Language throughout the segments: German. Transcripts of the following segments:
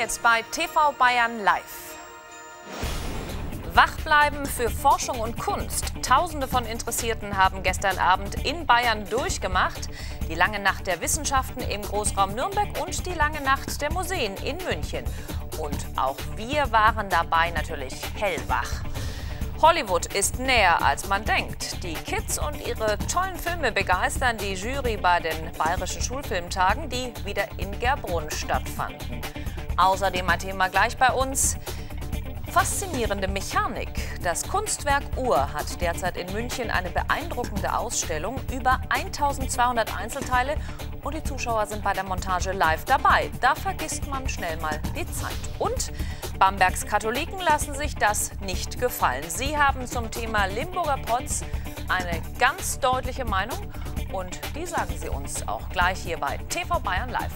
jetzt bei TV Bayern Live. Wachbleiben für Forschung und Kunst. Tausende von Interessierten haben gestern Abend in Bayern durchgemacht. Die lange Nacht der Wissenschaften im Großraum Nürnberg und die lange Nacht der Museen in München. Und auch wir waren dabei natürlich hellwach. Hollywood ist näher, als man denkt. Die Kids und ihre tollen Filme begeistern die Jury bei den Bayerischen Schulfilmtagen, die wieder in Gerbrunn stattfanden. Außerdem ein Thema gleich bei uns. Faszinierende Mechanik. Das Kunstwerk Uhr hat derzeit in München eine beeindruckende Ausstellung, über 1200 Einzelteile und die Zuschauer sind bei der Montage live dabei. Da vergisst man schnell mal die Zeit. Und Bambergs Katholiken lassen sich das nicht gefallen. Sie haben zum Thema Limburger Protz eine ganz deutliche Meinung und die sagen sie uns auch gleich hier bei TV Bayern Live.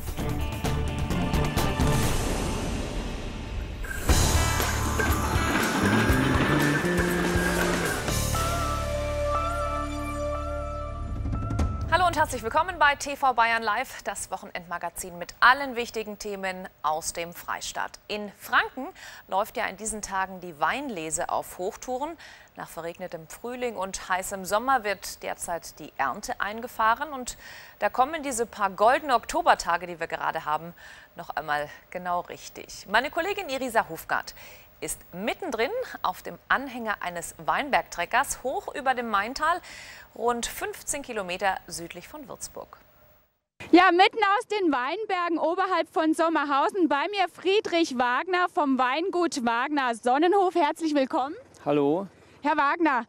Hallo und herzlich willkommen bei TV Bayern Live, das Wochenendmagazin mit allen wichtigen Themen aus dem Freistaat. In Franken läuft ja in diesen Tagen die Weinlese auf Hochtouren. Nach verregnetem Frühling und heißem Sommer wird derzeit die Ernte eingefahren. Und da kommen diese paar goldenen Oktobertage, die wir gerade haben, noch einmal genau richtig. Meine Kollegin Irisa Hufgart ist mittendrin auf dem Anhänger eines Weinbergtreckers hoch über dem Maintal, rund 15 Kilometer südlich von Würzburg. Ja, mitten aus den Weinbergen oberhalb von Sommerhausen. Bei mir Friedrich Wagner vom Weingut Wagner Sonnenhof. Herzlich willkommen. Hallo. Herr Wagner,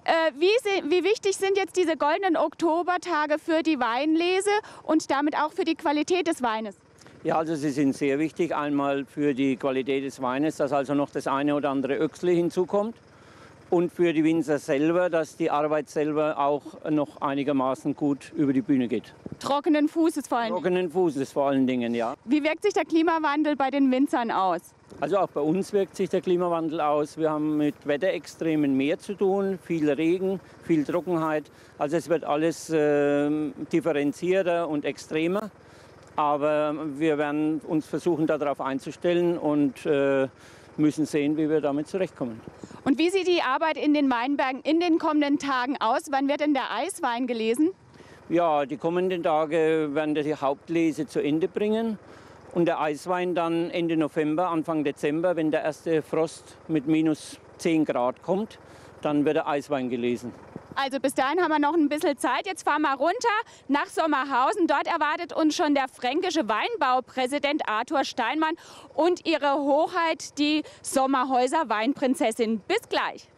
wie wichtig sind jetzt diese goldenen Oktobertage für die Weinlese und damit auch für die Qualität des Weines? Ja, also sie sind sehr wichtig. Einmal für die Qualität des Weines, dass also noch das eine oder andere Öchsle hinzukommt. Und für die Winzer selber, dass die Arbeit selber auch noch einigermaßen gut über die Bühne geht. Trockenen Fußes vor allen Dingen? Trockenen Fußes vor allen Dingen, ja. Wie wirkt sich der Klimawandel bei den Winzern aus? Also auch bei uns wirkt sich der Klimawandel aus. Wir haben mit Wetterextremen mehr zu tun, viel Regen, viel Trockenheit. Also es wird alles differenzierter und extremer. Aber wir werden uns versuchen, darauf einzustellen und müssen sehen, wie wir damit zurechtkommen. Und wie sieht die Arbeit in den Weinbergen in den kommenden Tagen aus? Wann wird denn der Eiswein gelesen? Ja, die kommenden Tage werden wir die Hauptlese zu Ende bringen. Und der Eiswein dann Ende November, Anfang Dezember, wenn der erste Frost mit minus 10 Grad kommt, dann wird der Eiswein gelesen. Also bis dahin haben wir noch ein bisschen Zeit. Jetzt fahren wir runter nach Sommerhausen. Dort erwartet uns schon der fränkische Weinbaupräsident Arthur Steinmann und ihre Hoheit, die Sommerhäuser Weinprinzessin. Bis gleich.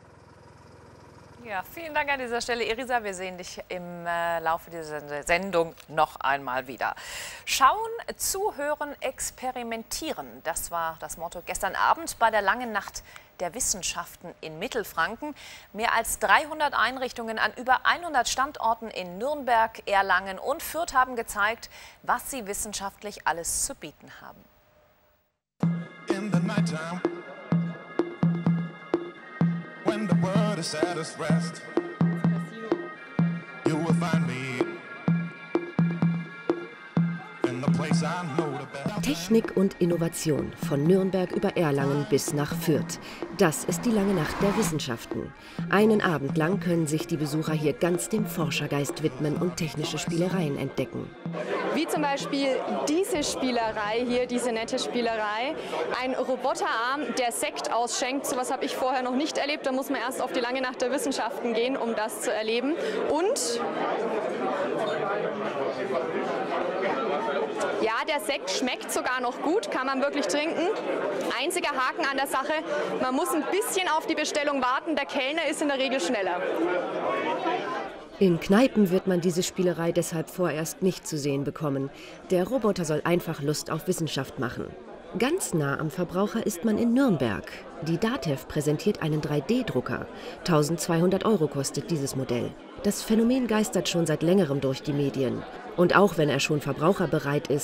Ja, vielen Dank an dieser Stelle, Irisa. Wir sehen dich im Laufe dieser Sendung noch einmal wieder. Schauen, zuhören, experimentieren. Das war das Motto gestern Abend bei der langen Nacht der Wissenschaften in Mittelfranken. Mehr als 300 Einrichtungen an über 100 Standorten in Nürnberg, Erlangen und Fürth haben gezeigt, was sie wissenschaftlich alles zu bieten haben. In the nighttime, when the world is at its rest, you will find me in the place I know the best. Technik und Innovation von Nürnberg über Erlangen bis nach Fürth. Das ist die lange Nacht der Wissenschaften. Einen Abend lang können sich die Besucher hier ganz dem Forschergeist widmen und technische Spielereien entdecken. Wie zum Beispiel diese Spielerei hier, diese nette Spielerei. Ein Roboterarm, der Sekt ausschenkt. Sowas habe ich vorher noch nicht erlebt. Da muss man erst auf die lange Nacht der Wissenschaften gehen, um das zu erleben. Und ja, der Sekt schmeckt sogar noch gut, kann man wirklich trinken. Einziger Haken an der Sache, man muss ein bisschen auf die Bestellung warten. Der Kellner ist in der Regel schneller. In Kneipen wird man diese Spielerei deshalb vorerst nicht zu sehen bekommen. Der Roboter soll einfach Lust auf Wissenschaft machen. Ganz nah am Verbraucher ist man in Nürnberg. Die DATEV präsentiert einen 3D-Drucker. 1.200 € kostet dieses Modell. Das Phänomen geistert schon seit längerem durch die Medien. Und auch wenn er schon verbraucherbereit ist,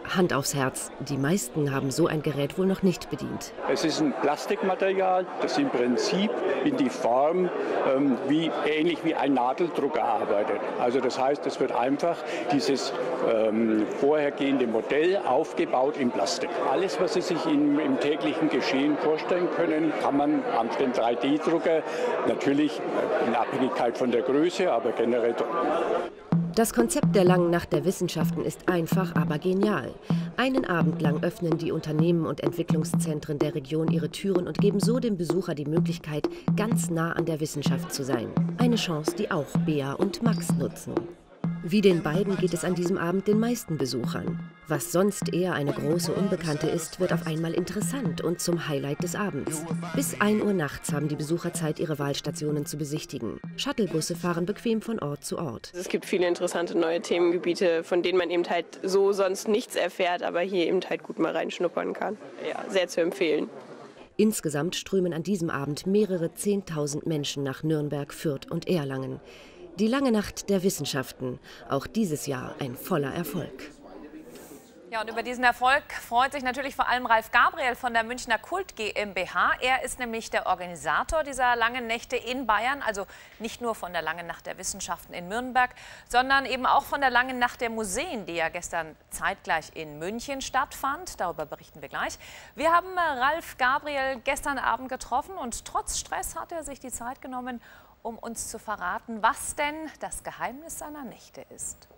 Hand aufs Herz, die meisten haben so ein Gerät wohl noch nicht bedient. Es ist ein Plastikmaterial, das im Prinzip in die Form ähnlich wie ein Nadeldrucker arbeitet. Also das heißt, es wird einfach dieses vorhergehende Modell aufgebaut in Plastik. Alles, was Sie sich im täglichen Geschehen vorstellen können, kann man am 3D-Drucker natürlich in Abhängigkeit von der Größe, aber generell drucken. Das Konzept der Langen Nacht der Wissenschaften ist einfach, aber genial. Einen Abend lang öffnen die Unternehmen und Entwicklungszentren der Region ihre Türen und geben so dem Besucher die Möglichkeit, ganz nah an der Wissenschaft zu sein. Eine Chance, die auch Bea und Max nutzen. Wie den beiden geht es an diesem Abend den meisten Besuchern. Was sonst eher eine große Unbekannte ist, wird auf einmal interessant und zum Highlight des Abends. Bis 1 Uhr nachts haben die Besucher Zeit, ihre Wahlstationen zu besichtigen. Shuttlebusse fahren bequem von Ort zu Ort. Es gibt viele interessante neue Themengebiete, von denen man eben halt so sonst nichts erfährt, aber hier eben halt gut mal reinschnuppern kann. Ja, sehr zu empfehlen. Insgesamt strömen an diesem Abend mehrere 10.000 Menschen nach Nürnberg, Fürth und Erlangen. Die Lange Nacht der Wissenschaften, auch dieses Jahr ein voller Erfolg. Ja, und über diesen Erfolg freut sich natürlich vor allem Ralf Gabriel von der Münchner Kult GmbH. Er ist nämlich der Organisator dieser Langen Nächte in Bayern, also nicht nur von der Langen Nacht der Wissenschaften in Nürnberg, sondern eben auch von der Langen Nacht der Museen, die ja gestern zeitgleich in München stattfand. Darüber berichten wir gleich. Wir haben Ralf Gabriel gestern Abend getroffen und trotz Stress hat er sich die Zeit genommen, um uns zu verraten, was denn das Geheimnis seiner Nächte ist.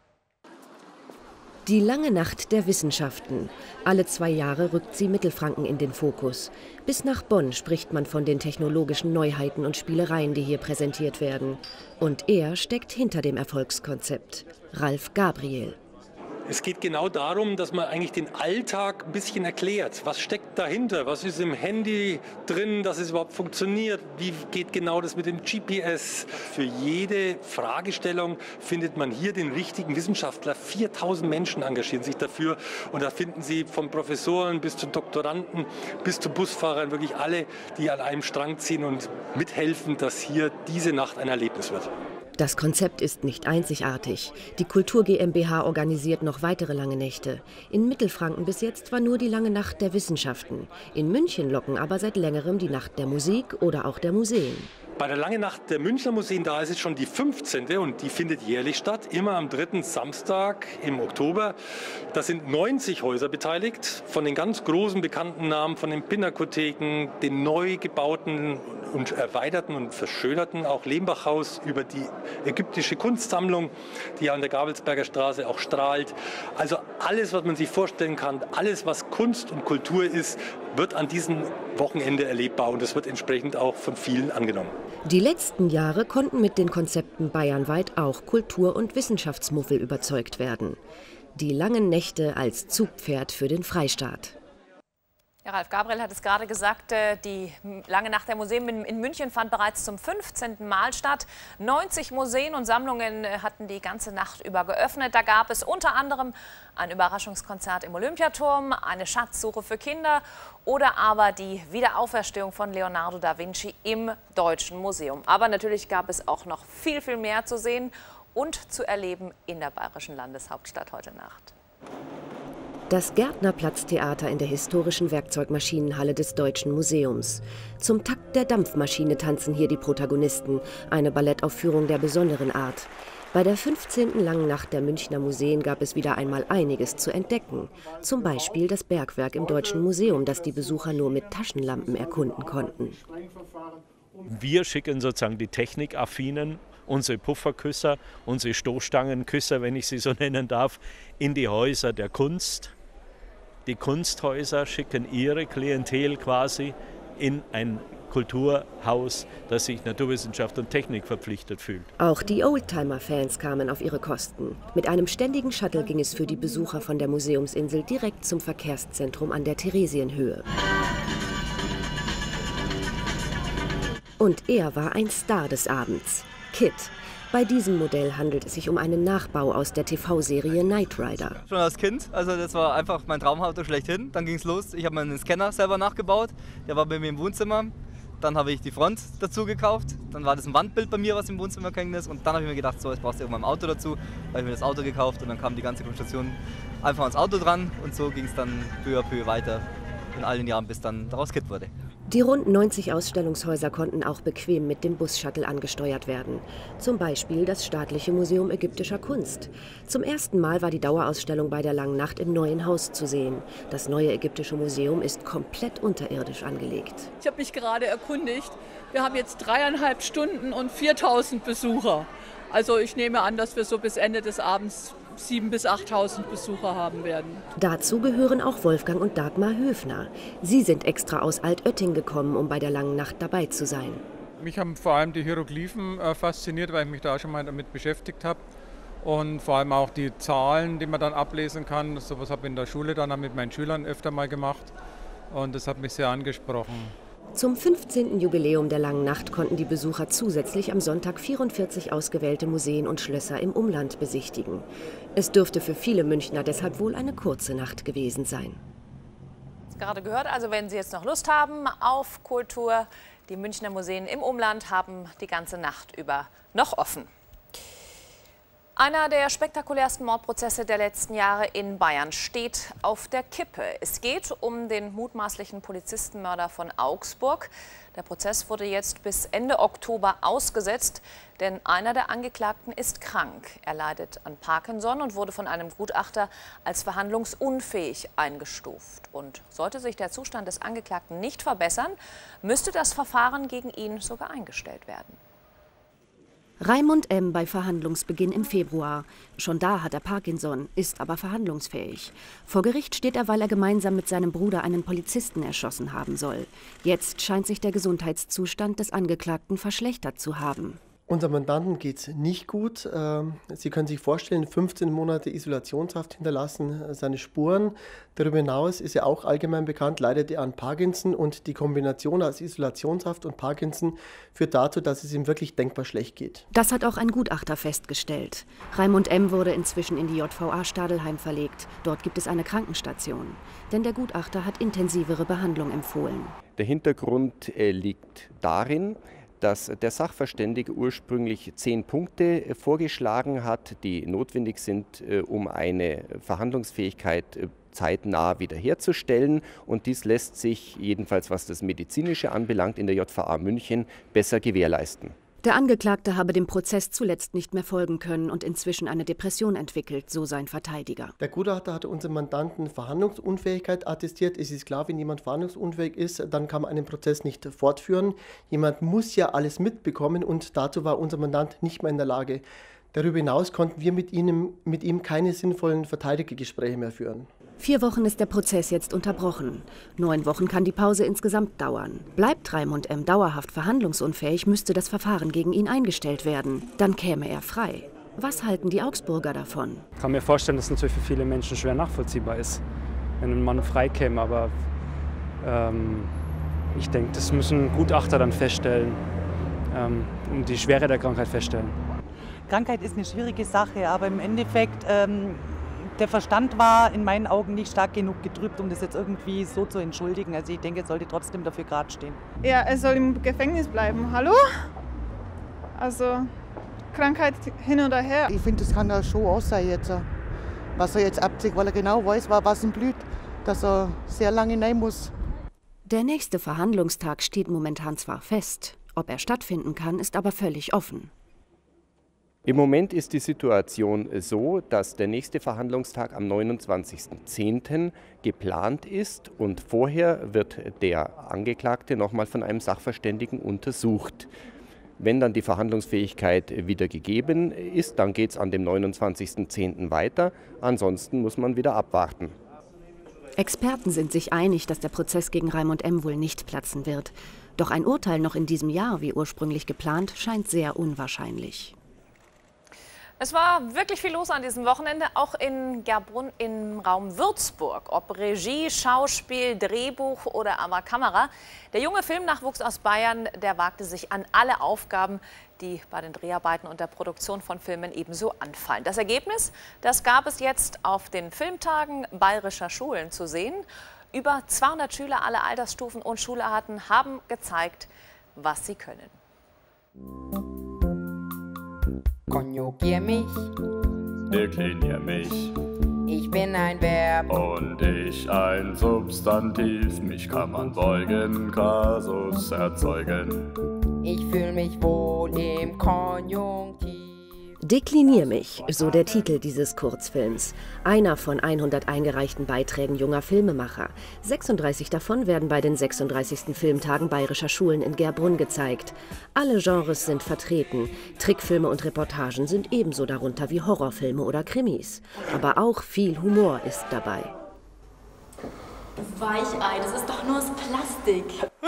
Die Lange Nacht der Wissenschaften. Alle 2 Jahre rückt sie Mittelfranken in den Fokus. Bis nach Bonn spricht man von den technologischen Neuheiten und Spielereien, die hier präsentiert werden. Und er steckt hinter dem Erfolgskonzept. Ralf Gabriel. Es geht genau darum, dass man eigentlich den Alltag ein bisschen erklärt. Was steckt dahinter? Was ist im Handy drin, dass es überhaupt funktioniert? Wie geht genau das mit dem GPS? Für jede Fragestellung findet man hier den richtigen Wissenschaftler. 4.000 Menschen engagieren sich dafür. Und da finden Sie von Professoren bis zu Doktoranden, bis zu Busfahrern wirklich alle, die an einem Strang ziehen und mithelfen, dass hier diese Nacht ein Erlebnis wird. Das Konzept ist nicht einzigartig. Die Kultur GmbH organisiert noch weitere Lange Nächte. In Mittelfranken bis jetzt war nur die Lange Nacht der Wissenschaften. In München locken aber seit längerem die Nacht der Musik oder auch der Museen. Bei der Lange Nacht der Münchner Museen, da ist es schon die 15. und die findet jährlich statt, immer am 3. Samstag im Oktober. Da sind 90 Häuser beteiligt, von den ganz großen bekannten Namen, von den Pinakotheken, den neu gebauten und erweiterten und verschönerten, auch Lehmbachhaus, über die ägyptische Kunstsammlung, die an der Gabelsberger Straße auch strahlt. Also alles, was man sich vorstellen kann, alles, was Kunst und Kultur ist, wird an diesem Wochenende erlebbar und es wird entsprechend auch von vielen angenommen. Die letzten Jahre konnten mit den Konzepten bayernweit auch Kultur- und Wissenschaftsmuffel überzeugt werden. Die Langen Nächte als Zugpferd für den Freistaat. Ja, Ralf Gabriel hat es gerade gesagt, die Lange Nacht der Museen in München fand bereits zum 15. Mal statt. 90 Museen und Sammlungen hatten die ganze Nacht über geöffnet. Da gab es unter anderem ein Überraschungskonzert im Olympiaturm, eine Schatzsuche für Kinder oder aber die Wiederauferstehung von Leonardo da Vinci im Deutschen Museum. Aber natürlich gab es auch noch viel, viel mehr zu sehen und zu erleben in der bayerischen Landeshauptstadt heute Nacht. Das Gärtnerplatztheater in der historischen Werkzeugmaschinenhalle des Deutschen Museums. Zum Takt der Dampfmaschine tanzen hier die Protagonisten, eine Ballettaufführung der besonderen Art. Bei der 15. Langen Nacht der Münchner Museen gab es wieder einmal einiges zu entdecken. Zum Beispiel das Bergwerk im Deutschen Museum, das die Besucher nur mit Taschenlampen erkunden konnten. Wir schicken sozusagen die Technikaffinen, unsere Pufferküsser, unsere Stoßstangenküsser, wenn ich sie so nennen darf, in die Häuser der Kunst. Die Kunsthäuser schicken ihre Klientel quasi in ein Kulturhaus, das sich Naturwissenschaft und Technik verpflichtet fühlt. Auch die Oldtimer-Fans kamen auf ihre Kosten. Mit einem ständigen Shuttle ging es für die Besucher von der Museumsinsel direkt zum Verkehrszentrum an der Theresienhöhe. Und er war ein Star des Abends, KITT. Bei diesem Modell handelt es sich um einen Nachbau aus der TV-Serie Knight Rider. Schon als Kind, also das war einfach mein Traumauto schlechthin. Dann ging es los, ich habe meinen Scanner selber nachgebaut, der war bei mir im Wohnzimmer. Dann habe ich die Front dazu gekauft. Dann war das ein Wandbild bei mir, was im Wohnzimmer hängen ist. Und dann habe ich mir gedacht, so, jetzt brauchst du irgendwann ein Auto dazu. Da habe ich mir das Auto gekauft und dann kam die ganze Konstruktion einfach ans Auto dran. Und so ging es dann peu à peu weiter in allen Jahren, bis dann daraus Kit wurde. Die rund 90 Ausstellungshäuser konnten auch bequem mit dem Bus-Shuttle angesteuert werden. Zum Beispiel das Staatliche Museum ägyptischer Kunst. Zum ersten Mal war die Dauerausstellung bei der Langen Nacht im Neuen Haus zu sehen. Das neue ägyptische Museum ist komplett unterirdisch angelegt. Ich habe mich gerade erkundigt. Wir haben jetzt 3,5 Stunden und 4000 Besucher. Also ich nehme an, dass wir so bis Ende des Abends 7.000 bis 8.000 Besucher haben werden. Dazu gehören auch Wolfgang und Dagmar Höfner. Sie sind extra aus Altötting gekommen, um bei der Langen Nacht dabei zu sein. Mich haben vor allem die Hieroglyphen fasziniert, weil ich mich da schon mal damit beschäftigt habe. Und vor allem auch die Zahlen, die man dann ablesen kann. Sowas habe ich in der Schule dann mit meinen Schülern öfter mal gemacht. Und das hat mich sehr angesprochen. Zum 15. Jubiläum der Langen Nacht konnten die Besucher zusätzlich am Sonntag 44 ausgewählte Museen und Schlösser im Umland besichtigen. Es dürfte für viele Münchner deshalb wohl eine kurze Nacht gewesen sein. Gerade gehört, also wenn Sie jetzt noch Lust haben auf Kultur, die Münchner Museen im Umland haben die ganze Nacht über noch offen. Einer der spektakulärsten Mordprozesse der letzten Jahre in Bayern steht auf der Kippe. Es geht um den mutmaßlichen Polizistenmörder von Augsburg. Der Prozess wurde jetzt bis Ende Oktober ausgesetzt, denn einer der Angeklagten ist krank. Er leidet an Parkinson und wurde von einem Gutachter als verhandlungsunfähig eingestuft. Und sollte sich der Zustand des Angeklagten nicht verbessern, müsste das Verfahren gegen ihn sogar eingestellt werden. Raimund M. bei Verhandlungsbeginn im Februar. Schon da hat er Parkinson, ist aber verhandlungsfähig. Vor Gericht steht er, weil er gemeinsam mit seinem Bruder einen Polizisten erschossen haben soll. Jetzt scheint sich der Gesundheitszustand des Angeklagten verschlechtert zu haben. Unserem Mandanten geht es nicht gut. Sie können sich vorstellen, 15 Monate Isolationshaft hinterlassen seine Spuren. Darüber hinaus ist er auch allgemein bekannt, leidet er an Parkinson. Und die Kombination aus Isolationshaft und Parkinson führt dazu, dass es ihm wirklich denkbar schlecht geht. Das hat auch ein Gutachter festgestellt. Raimund M. wurde inzwischen in die JVA Stadelheim verlegt. Dort gibt es eine Krankenstation. Denn der Gutachter hat intensivere Behandlung empfohlen. Der Hintergrund liegt darin, dass der Sachverständige ursprünglich 10 Punkte vorgeschlagen hat, die notwendig sind, um eine Verhandlungsfähigkeit zeitnah wiederherzustellen. Und dies lässt sich, jedenfalls was das Medizinische anbelangt, in der JVA München besser gewährleisten. Der Angeklagte habe dem Prozess zuletzt nicht mehr folgen können und inzwischen eine Depression entwickelt, so sein Verteidiger. Der Gutachter hatte unserem Mandanten Verhandlungsunfähigkeit attestiert. Es ist klar, wenn jemand verhandlungsunfähig ist, dann kann man einen Prozess nicht fortführen. Jemand muss ja alles mitbekommen und dazu war unser Mandant nicht mehr in der Lage. Darüber hinaus konnten wir mit ihm keine sinnvollen Verteidigergespräche mehr führen. 4 Wochen ist der Prozess jetzt unterbrochen. 9 Wochen kann die Pause insgesamt dauern. Bleibt Raimund M. dauerhaft verhandlungsunfähig, müsste das Verfahren gegen ihn eingestellt werden. Dann käme er frei. Was halten die Augsburger davon? Ich kann mir vorstellen, dass es natürlich für viele Menschen schwer nachvollziehbar ist, wenn ein Mann frei käme. Aber ich denke, das müssen Gutachter dann feststellen und die Schwere der Krankheit feststellen. Krankheit ist eine schwierige Sache, aber im Endeffekt, der Verstand war in meinen Augen nicht stark genug getrübt, um das jetzt irgendwie so zu entschuldigen. Also ich denke, er sollte trotzdem dafür gerade stehen. Ja, er soll im Gefängnis bleiben. Hallo? Also Krankheit hin oder her. Ich finde, das kann er schon auch sein jetzt, was er jetzt abzieht, weil er genau weiß, was ihm blüht, dass er sehr lange rein muss. Der nächste Verhandlungstag steht momentan zwar fest. Ob er stattfinden kann, ist aber völlig offen. Im Moment ist die Situation so, dass der nächste Verhandlungstag am 29.10. geplant ist und vorher wird der Angeklagte nochmal von einem Sachverständigen untersucht. Wenn dann die Verhandlungsfähigkeit wieder gegeben ist, dann geht es an dem 29.10. weiter. Ansonsten muss man wieder abwarten. Experten sind sich einig, dass der Prozess gegen Raimund M. wohl nicht platzen wird. Doch ein Urteil noch in diesem Jahr, wie ursprünglich geplant, scheint sehr unwahrscheinlich. Es war wirklich viel los an diesem Wochenende, auch in Gerbrunn im Raum Würzburg. Ob Regie, Schauspiel, Drehbuch oder aber Kamera. Der junge Filmnachwuchs aus Bayern, der wagte sich an alle Aufgaben, die bei den Dreharbeiten und der Produktion von Filmen ebenso anfallen. Das Ergebnis, das gab es jetzt auf den Filmtagen bayerischer Schulen zu sehen. Über 200 Schüler aller Altersstufen und Schularten haben gezeigt, was sie können. Konjugier mich. Deklinier mich. Ich bin ein Verb. Und ich ein Substantiv. Mich kann man beugen, Kasus erzeugen. Ich fühle mich wohl im Konjunktiv. Deklinier mich, so der Titel dieses Kurzfilms. Einer von 100 eingereichten Beiträgen junger Filmemacher. 36 davon werden bei den 36. Filmtagen bayerischer Schulen in Gerbrunn gezeigt. Alle Genres sind vertreten. Trickfilme und Reportagen sind ebenso darunter wie Horrorfilme oder Krimis. Aber auch viel Humor ist dabei. Weichei, das ist doch nur aus Plastik.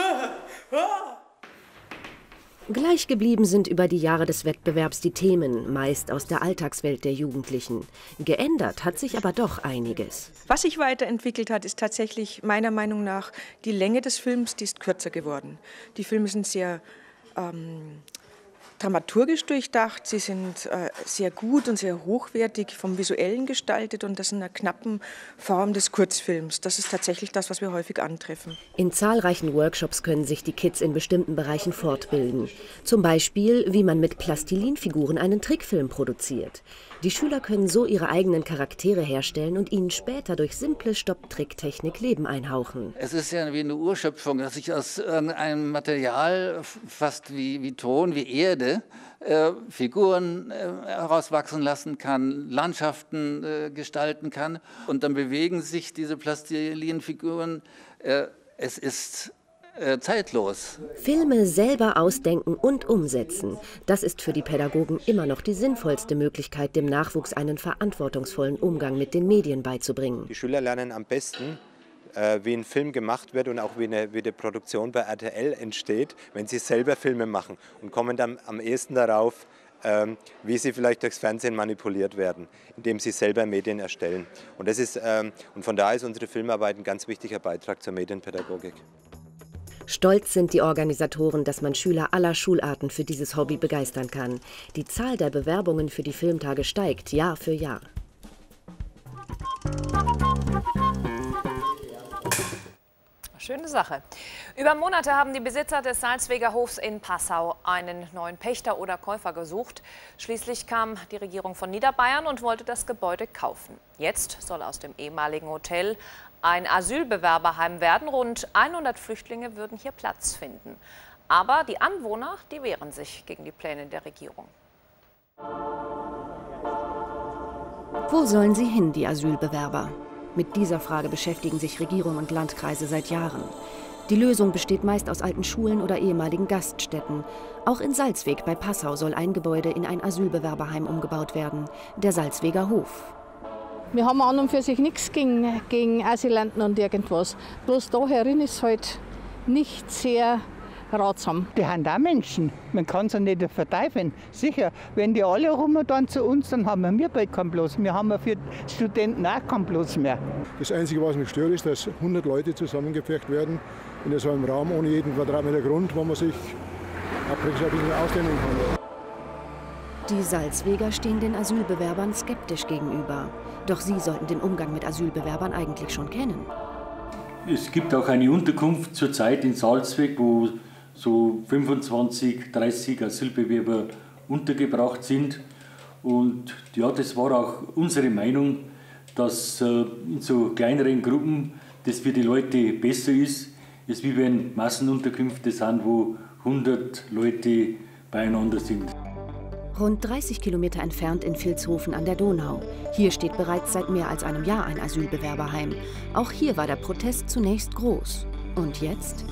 Gleich geblieben sind über die Jahre des Wettbewerbs die Themen, meist aus der Alltagswelt der Jugendlichen. Geändert hat sich aber doch einiges. Was sich weiterentwickelt hat, ist tatsächlich meiner Meinung nach die Länge des Films, die ist kürzer geworden. Die Filme sind sehr dramaturgisch durchdacht, sie sind sehr gut und sehr hochwertig vom Visuellen gestaltet und das in einer knappen Form des Kurzfilms. Das ist tatsächlich das, was wir häufig antreffen. In zahlreichen Workshops können sich die Kids in bestimmten Bereichen fortbilden. Zum Beispiel, wie man mit Plastilinfiguren einen Trickfilm produziert. Die Schüler können so ihre eigenen Charaktere herstellen und ihnen später durch simple Stopptricktechnik Leben einhauchen. Es ist ja wie eine Urschöpfung, dass ich aus irgendeinem Material, fast wie Ton, wie Erde, Figuren herauswachsen lassen kann, Landschaften gestalten kann. Und dann bewegen sich diese Plastilinfiguren. Es ist zeitlos. Filme selber ausdenken und umsetzen, das ist für die Pädagogen immer noch die sinnvollste Möglichkeit, dem Nachwuchs einen verantwortungsvollen Umgang mit den Medien beizubringen. Die Schüler lernen am besten, wie ein Film gemacht wird und auch wie eine Produktion bei RTL entsteht, wenn sie selber Filme machen und kommen dann am ehesten darauf, wie sie vielleicht durchs Fernsehen manipuliert werden, indem sie selber Medien erstellen. Und von daher ist unsere Filmarbeit ein ganz wichtiger Beitrag zur Medienpädagogik. Stolz sind die Organisatoren, dass man Schüler aller Schularten für dieses Hobby begeistern kann. Die Zahl der Bewerbungen für die Filmtage steigt Jahr für Jahr. Schöne Sache. Über Monate haben die Besitzer des Salzweger Hofs in Passau einen neuen Pächter oder Käufer gesucht. Schließlich kam die Regierung von Niederbayern und wollte das Gebäude kaufen. Jetzt soll aus dem ehemaligen Hotel ein Asylbewerberheim werden. Rund 100 Flüchtlinge würden hier Platz finden. Aber die Anwohner, die wehren sich gegen die Pläne der Regierung. Wo sollen sie hin, die Asylbewerber? Mit dieser Frage beschäftigen sich Regierung und Landkreise seit Jahren. Die Lösung besteht meist aus alten Schulen oder ehemaligen Gaststätten. Auch in Salzweg bei Passau soll ein Gebäude in ein Asylbewerberheim umgebaut werden, der Salzweger Hof. Wir haben an und für sich nichts gegen Asylanten und irgendwas. Bloß da herin ist halt nicht sehr ratsam. Die haben auch Menschen. Man kann sie nicht verteufeln. Sicher, wenn die alle rum dann zu uns, dann haben wir bald keinen Platz. Wir haben für Studenten auch keinen Platz mehr. Das Einzige, was mich stört, ist, dass 100 Leute zusammengepfercht werden in so einem Raum ohne jeden Quadratmeter Grund, wo man sich ein bisschen ausdehnen kann. Die Salzweger stehen den Asylbewerbern skeptisch gegenüber. Doch sie sollten den Umgang mit Asylbewerbern eigentlich schon kennen. Es gibt auch eine Unterkunft zurzeit in Salzweg, wo so 25, 30 Asylbewerber untergebracht sind. Und ja, das war auch unsere Meinung, dass in so kleineren Gruppen das für die Leute besser ist, als wie wenn Massenunterkünfte sind, wo 100 Leute beieinander sind. Rund 30 Kilometer entfernt in Vilshofen an der Donau. Hier steht bereits seit mehr als einem Jahr ein Asylbewerberheim. Auch hier war der Protest zunächst groß. Und jetzt?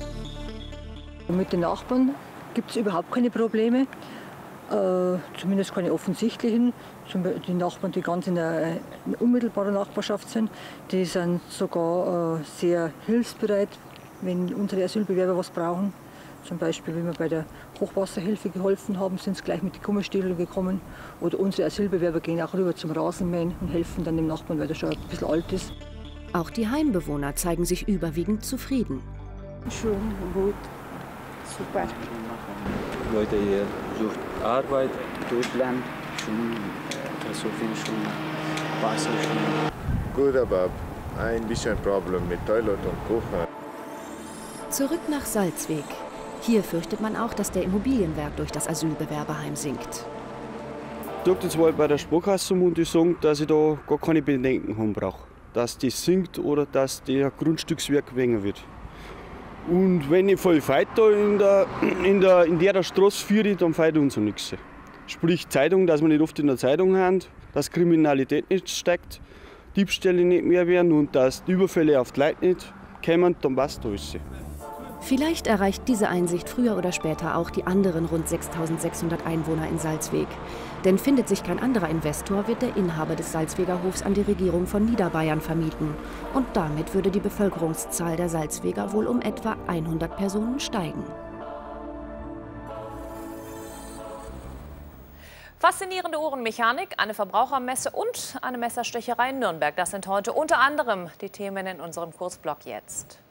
Mit den Nachbarn gibt es überhaupt keine Probleme, zumindest keine offensichtlichen. Die Nachbarn, die ganz in der unmittelbaren Nachbarschaft sind, die sind sogar sehr hilfsbereit, wenn unsere Asylbewerber was brauchen. Zum Beispiel, wenn wir bei der Hochwasserhilfe geholfen haben, sind sie gleich mit den Gummistiefeln gekommen. Oder unsere Asylbewerber gehen auch rüber zum Rasenmähen und helfen dann dem Nachbarn, weil der schon ein bisschen alt ist. Auch die Heimbewohner zeigen sich überwiegend zufrieden. Schön, gut, super. Leute hier suchen Arbeit, Deutschland, schon so viel schon Wasser schon. Gut, aber ein bisschen Problem mit Toilette und Küche. Zurück nach Salzweg. Hier fürchtet man auch, dass der Immobilienwert durch das Asylbewerberheim sinkt. Ich sage jetzt mal bei der Sparkasse und die sagen, dass ich da gar keine Bedenken haben brauche. Dass das sinkt oder dass der Grundstückswert weniger wird. Und wenn ich voll feit da in der Straße führe, dann feit uns um nichts. Sprich Zeitung, dass wir nicht oft in der Zeitung haben, dass Kriminalität nicht steigt, Diebstähle nicht mehr werden und dass die Überfälle auf die Leute nicht kommen, dann passt alles. Vielleicht erreicht diese Einsicht früher oder später auch die anderen rund 6.600 Einwohner in Salzweg. Denn findet sich kein anderer Investor, wird der Inhaber des Salzweger Hofs an die Regierung von Niederbayern vermieten. Und damit würde die Bevölkerungszahl der Salzweger wohl um etwa 100 Personen steigen. Faszinierende Uhrenmechanik, eine Verbrauchermesse und eine Messerstecherei in Nürnberg. Das sind heute unter anderem die Themen in unserem Kurzblock jetzt.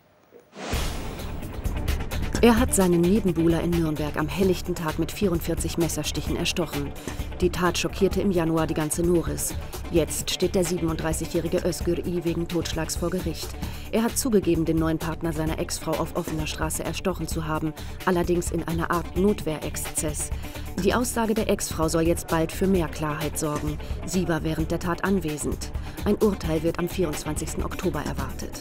Er hat seinen Nebenbuhler in Nürnberg am helllichten Tag mit 44 Messerstichen erstochen. Die Tat schockierte im Januar die ganze Noris. Jetzt steht der 37-jährige Özgür I wegen Totschlags vor Gericht. Er hat zugegeben, den neuen Partner seiner Ex-Frau auf offener Straße erstochen zu haben, allerdings in einer Art Notwehrexzess. Die Aussage der Ex-Frau soll jetzt bald für mehr Klarheit sorgen. Sie war während der Tat anwesend. Ein Urteil wird am 24. Oktober erwartet.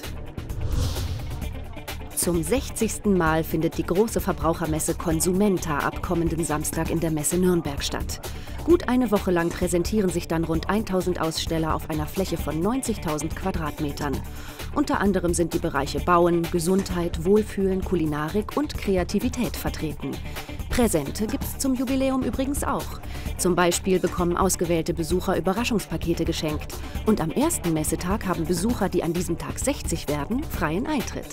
Zum 60. Mal findet die große Verbrauchermesse Consumenta ab kommenden Samstag in der Messe Nürnberg statt. Gut eine Woche lang präsentieren sich dann rund 1000 Aussteller auf einer Fläche von 90.000 Quadratmetern. Unter anderem sind die Bereiche Bauen, Gesundheit, Wohlfühlen, Kulinarik und Kreativität vertreten. Präsente gibt's zum Jubiläum übrigens auch. Zum Beispiel bekommen ausgewählte Besucher Überraschungspakete geschenkt. Und am ersten Messetag haben Besucher, die an diesem Tag 60 werden, freien Eintritt.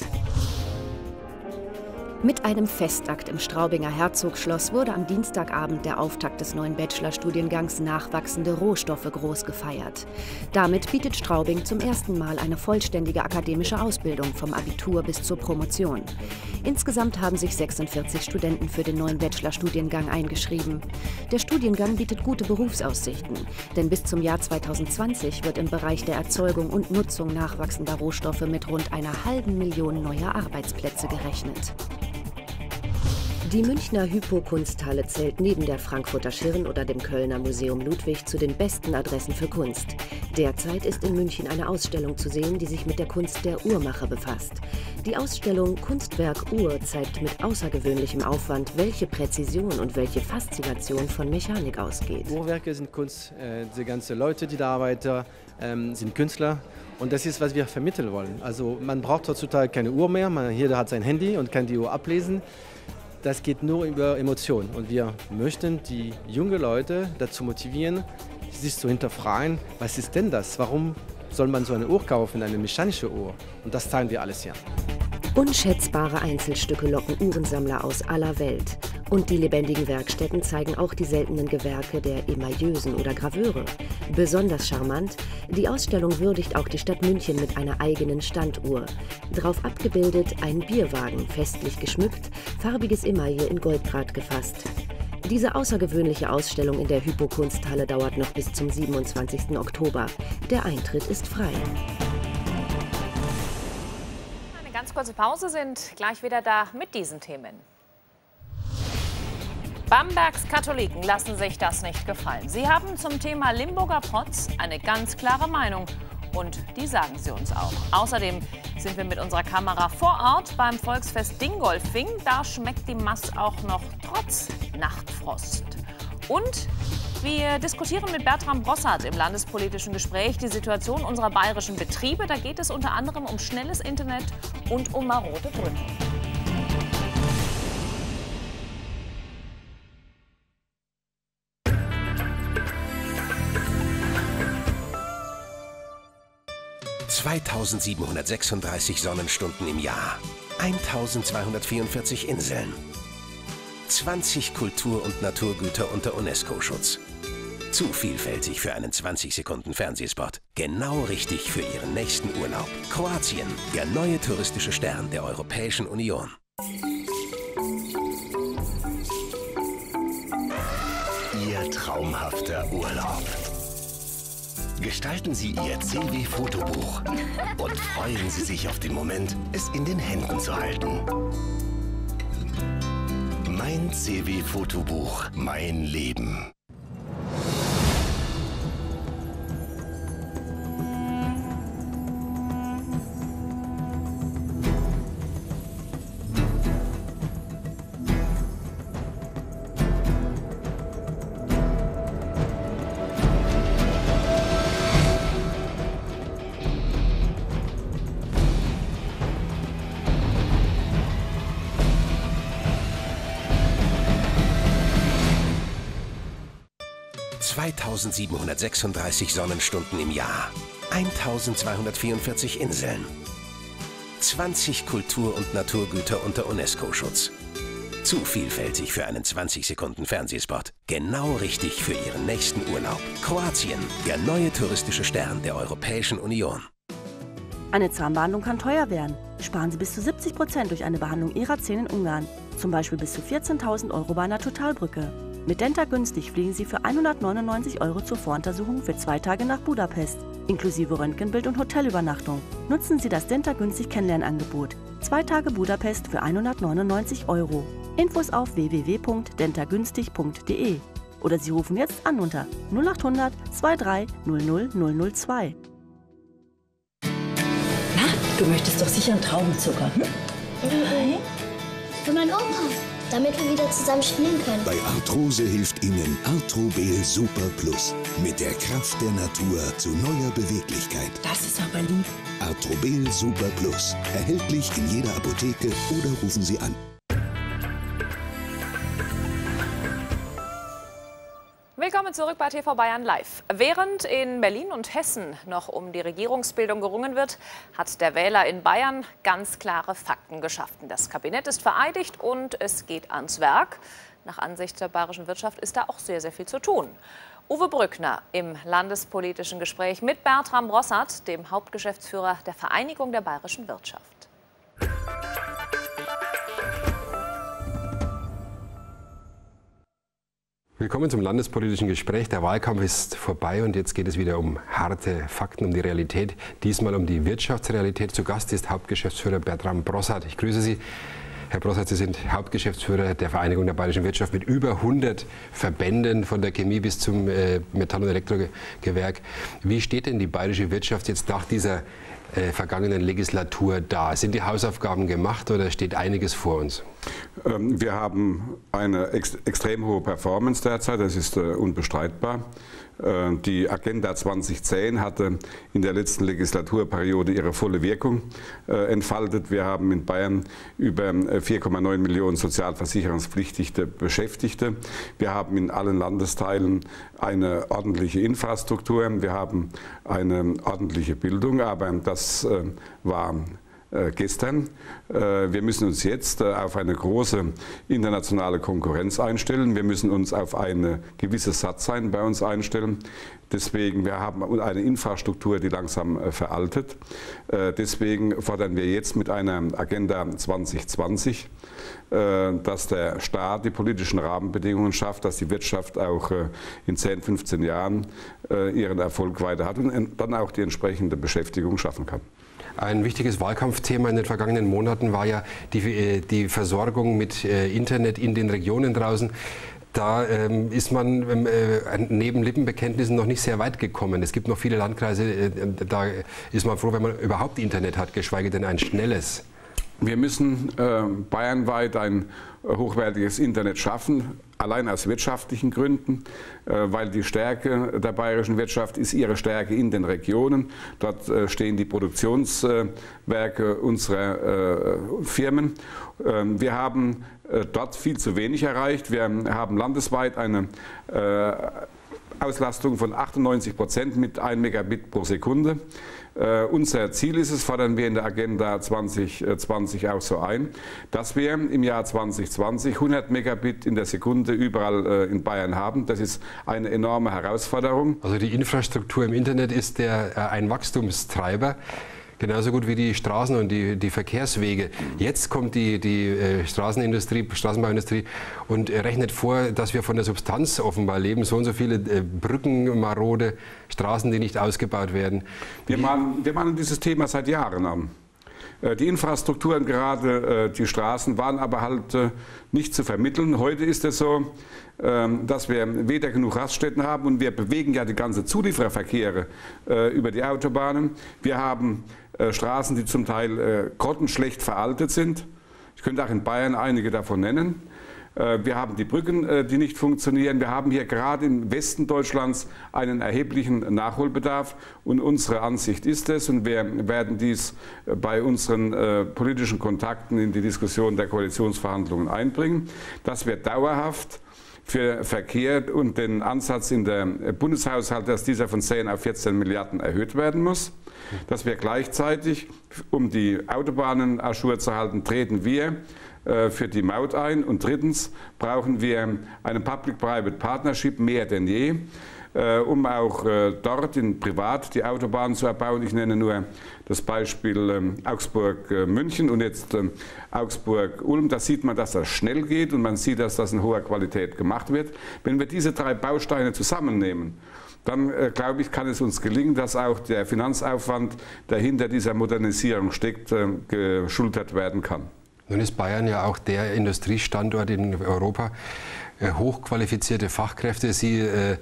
Mit einem Festakt im Straubinger Herzogsschloss wurde am Dienstagabend der Auftakt des neuen Bachelorstudiengangs Nachwachsende Rohstoffe groß gefeiert. Damit bietet Straubing zum ersten Mal eine vollständige akademische Ausbildung vom Abitur bis zur Promotion. Insgesamt haben sich 46 Studenten für den neuen Bachelorstudiengang eingeschrieben. Der Studiengang bietet gute Berufsaussichten, denn bis zum Jahr 2020 wird im Bereich der Erzeugung und Nutzung nachwachsender Rohstoffe mit rund 500.000 neuer Arbeitsplätze gerechnet. Die Münchner Hypo-Kunsthalle zählt neben der Frankfurter Schirn oder dem Kölner Museum Ludwig zu den besten Adressen für Kunst. Derzeit ist in München eine Ausstellung zu sehen, die sich mit der Kunst der Uhrmacher befasst. Die Ausstellung Kunstwerk Uhr zeigt mit außergewöhnlichem Aufwand, welche Präzision und welche Faszination von Mechanik ausgeht. Uhrwerke sind Kunst, die ganzen Leute, die da arbeiten, sind Künstler. Und das ist, was wir vermitteln wollen. Also man braucht heutzutage keine Uhr mehr, jeder hat sein Handy und kann die Uhr ablesen. Das geht nur über Emotionen. Und wir möchten die jungen Leute dazu motivieren, sich zu hinterfragen, was ist denn das? Warum soll man so eine Uhr kaufen, eine mechanische Uhr? Und das teilen wir alles hier. Unschätzbare Einzelstücke locken Uhrensammler aus aller Welt. Und die lebendigen Werkstätten zeigen auch die seltenen Gewerke der Emailleusen oder Graveure. Besonders charmant, die Ausstellung würdigt auch die Stadt München mit einer eigenen Standuhr. Drauf abgebildet ein Bierwagen, festlich geschmückt, farbiges Emaille in Golddraht gefasst. Diese außergewöhnliche Ausstellung in der Hypo-Kunsthalle dauert noch bis zum 27. Oktober. Der Eintritt ist frei. Eine ganz kurze Pause, sind gleich wieder da mit diesen Themen. Bambergs Katholiken lassen sich das nicht gefallen. Sie haben zum Thema Limburger Protz eine ganz klare Meinung. Und die sagen sie uns auch. Außerdem sind wir mit unserer Kamera vor Ort beim Volksfest Dingolfing. Da schmeckt die Mass auch noch trotz Nachtfrost. Und wir diskutieren mit Bertram Brossart im landespolitischen Gespräch die Situation unserer bayerischen Betriebe. Da geht es unter anderem um schnelles Internet und um marode Brücken. (2736 Sonnenstunden im Jahr, 1244 Inseln, 20 Kultur- und Naturgüter unter UNESCO-Schutz. Zu vielfältig für einen 20-Sekunden-Fernsehspot. Genau richtig für Ihren nächsten Urlaub. Kroatien, der neue touristische Stern der Europäischen Union. Ihr traumhafter Urlaub. Gestalten Sie Ihr CW-Fotobuch und freuen Sie sich auf den Moment, es in den Händen zu halten. NCW-Fotobuch Mein Leben. ...2736 Sonnenstunden im Jahr, 1244 Inseln, 20 Kultur- und Naturgüter unter UNESCO-Schutz. Zu vielfältig für einen 20-Sekunden-Fernsehspot. Genau richtig für Ihren nächsten Urlaub. Kroatien, der neue touristische Stern der Europäischen Union. Eine Zahnbehandlung kann teuer werden. Sparen Sie bis zu 70% durch eine Behandlung Ihrer Zähne in Ungarn. Zum Beispiel bis zu 14.000 € bei einer Totalbrücke. Mit Denta günstig fliegen Sie für 199 € zur Voruntersuchung für 2 Tage nach Budapest, inklusive Röntgenbild und Hotelübernachtung. Nutzen Sie das Denta günstig Kennenlernangebot. 2 Tage Budapest für 199 €. Infos auf www.dentagünstig.de oder Sie rufen jetzt an unter 0800 23 00 002. Na, du möchtest doch sicher einen Traubenzucker, hm? Nein. Für meinen Opa, damit wir wieder zusammen spielen können. Bei Arthrose hilft Ihnen Arthrobel Super Plus. Mit der Kraft der Natur zu neuer Beweglichkeit. Das ist aber lieb. Arthrobel Super Plus. Erhältlich in jeder Apotheke oder rufen Sie an. Willkommen zurück bei TV Bayern Live. Während in Berlin und Hessen noch um die Regierungsbildung gerungen wird, hat der Wähler in Bayern ganz klare Fakten geschaffen. Das Kabinett ist vereidigt und es geht ans Werk. Nach Ansicht der bayerischen Wirtschaft ist da auch sehr, sehr viel zu tun. Uwe Brückner im landespolitischen Gespräch mit Bertram Brossart, dem Hauptgeschäftsführer der Vereinigung der bayerischen Wirtschaft. Willkommen zum landespolitischen Gespräch. Der Wahlkampf ist vorbei und jetzt geht es wieder um harte Fakten, um die Realität. Diesmal um die Wirtschaftsrealität. Zu Gast ist Hauptgeschäftsführer Bertram Brossart. Ich grüße Sie. Herr Brossart, Sie sind Hauptgeschäftsführer der Vereinigung der bayerischen Wirtschaft mit über 100 Verbänden, von der Chemie bis zum Metall- und Elektrogewerk. Wie steht denn die bayerische Wirtschaft jetzt nach dieser vergangenen Legislatur da? Sind die Hausaufgaben gemacht oder steht einiges vor uns? Wir haben eine extrem hohe Performance derzeit, das ist unbestreitbar. Die Agenda 2010 hatte in der letzten Legislaturperiode ihre volle Wirkung entfaltet. Wir haben in Bayern über 4,9 Millionen sozialversicherungspflichtige Beschäftigte. Wir haben in allen Landesteilen eine ordentliche Infrastruktur. Wir haben eine ordentliche Bildung, aber das war gestern. Wir müssen uns jetzt auf eine große internationale Konkurrenz einstellen. Wir müssen uns auf eine gewisse Satzheit bei uns einstellen. Deswegen, wir haben eine Infrastruktur, die langsam veraltet. Deswegen fordern wir jetzt mit einer Agenda 2020, dass der Staat die politischen Rahmenbedingungen schafft, dass die Wirtschaft auch in 10, 15 Jahren ihren Erfolg weiter hat und dann auch die entsprechende Beschäftigung schaffen kann. Ein wichtiges Wahlkampfthema in den vergangenen Monaten war ja die Versorgung mit Internet in den Regionen draußen. Da ist man neben Lippenbekenntnissen noch nicht sehr weit gekommen. Es gibt noch viele Landkreise, da ist man froh, wenn man überhaupt Internet hat, geschweige denn ein schnelles. Wir müssen bayernweit ein hochwertiges Internet schaffen, allein aus wirtschaftlichen Gründen, weil die Stärke der bayerischen Wirtschaft ist ihre Stärke in den Regionen. Dort stehen die Produktionswerke unserer Firmen. Wir haben dort viel zu wenig erreicht. Wir haben landesweit eine Auslastung von 98% mit 1 Megabit pro Sekunde. Unser Ziel ist es, fordern wir in der Agenda 2020 auch so ein, dass wir im Jahr 2020 100 Megabit in der Sekunde überall in Bayern haben. Das ist eine enorme Herausforderung. Also die Infrastruktur im Internet ist ein Wachstumstreiber. Genauso gut wie die Straßen und die Verkehrswege. Jetzt kommt die Straßenbauindustrie und rechnet vor, dass wir von der Substanz offenbar leben. So und so viele Brücken marode, Straßen, die nicht ausgebaut werden. Wir mahnen dieses Thema seit Jahren an. Die Infrastrukturen, gerade die Straßen, waren aber halt nicht zu vermitteln. Heute ist es so, dass wir weder genug Raststätten haben und wir bewegen ja die ganze Zuliefererverkehre über die Autobahnen. Wir haben Straßen, die zum Teil grottenschlecht veraltet sind. Ich könnte auch in Bayern einige davon nennen. Wir haben die Brücken, die nicht funktionieren. Wir haben hier gerade im Westen Deutschlands einen erheblichen Nachholbedarf. Und unsere Ansicht ist es, und wir werden dies bei unseren politischen Kontakten in die Diskussion der Koalitionsverhandlungen einbringen, dass wir dauerhaft für Verkehr und den Ansatz in der Bundeshaushalt, dass dieser von 10 auf 14 Milliarden erhöht werden muss. Dass wir gleichzeitig, um die Autobahnen à jour zu halten, treten wir für die Maut ein. Und drittens brauchen wir eine Public-Private Partnership mehr denn je, um auch dort in privat die Autobahnen zu erbauen. Ich nenne nur das Beispiel Augsburg-München und jetzt Augsburg-Ulm. Da sieht man, dass das schnell geht und man sieht, dass das in hoher Qualität gemacht wird. Wenn wir diese 3 Bausteine zusammennehmen, dann glaube ich, kann es uns gelingen, dass auch der Finanzaufwand, der hinter dieser Modernisierung steckt, geschultert werden kann. Nun ist Bayern ja auch der Industriestandort in Europa. Hochqualifizierte Fachkräfte, Sie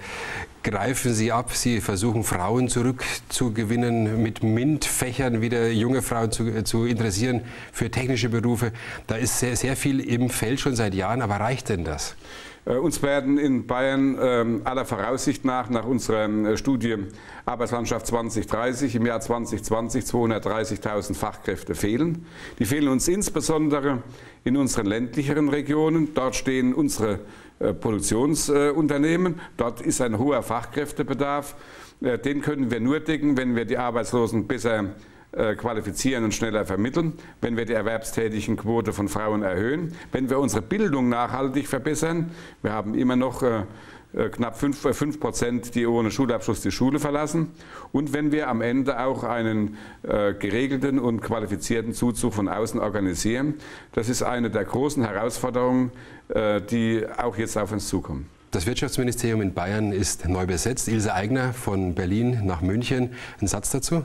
greifen sie ab, Sie versuchen Frauen zurückzugewinnen, mit MINT-Fächern wieder junge Frauen zu interessieren für technische Berufe. Da ist sehr viel im Feld schon seit Jahren, aber reicht denn das? Uns werden in Bayern aller Voraussicht nach unserer Studie Arbeitslandschaft 2030 im Jahr 2020 230.000 Fachkräfte fehlen. Die fehlen uns insbesondere in unseren ländlicheren Regionen. Dort stehen unsere Produktionsunternehmen. Dort ist ein hoher Fachkräftebedarf. Den können wir nur decken, wenn wir die Arbeitslosen besser qualifizieren und schneller vermitteln, wenn wir die erwerbstätigen Quote von Frauen erhöhen, wenn wir unsere Bildung nachhaltig verbessern. Wir haben immer noch knapp 5%, die ohne Schulabschluss die Schule verlassen. Und wenn wir am Ende auch einen geregelten und qualifizierten Zuzug von außen organisieren. Das ist eine der großen Herausforderungen, die auch jetzt auf uns zukommen. Das Wirtschaftsministerium in Bayern ist neu besetzt. Ilse Aigner von Berlin nach München. Ein Satz dazu?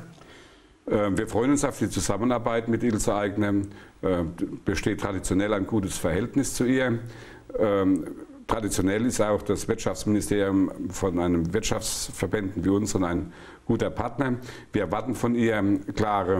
Wir freuen uns auf die Zusammenarbeit mit Ilse Aigner. Besteht traditionell ein gutes Verhältnis zu ihr. Traditionell ist auch das Wirtschaftsministerium von einem Wirtschaftsverbänden wie uns ein guter Partner. Wir erwarten von ihr klare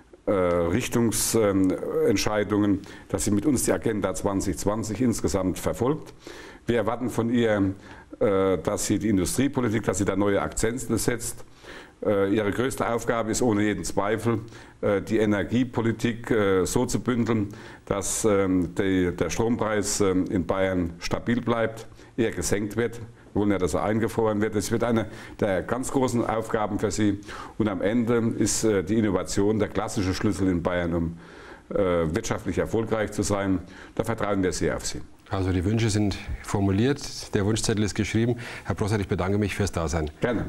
Richtungsentscheidungen, dass sie mit uns die Agenda 2020 insgesamt verfolgt. Wir erwarten von ihr, dass sie die Industriepolitik, dass sie da neue Akzente setzt. Ihre größte Aufgabe ist ohne jeden Zweifel, die Energiepolitik so zu bündeln, dass der Strompreis in Bayern stabil bleibt, eher gesenkt wird. Wir wollen ja, dass er eingefroren wird. Das wird eine der ganz großen Aufgaben für Sie. Und am Ende ist die Innovation der klassische Schlüssel in Bayern, um wirtschaftlich erfolgreich zu sein. Da vertrauen wir sehr auf Sie. Also die Wünsche sind formuliert, der Wunschzettel ist geschrieben. Herr Brossart, ich bedanke mich fürs Dasein. Gerne.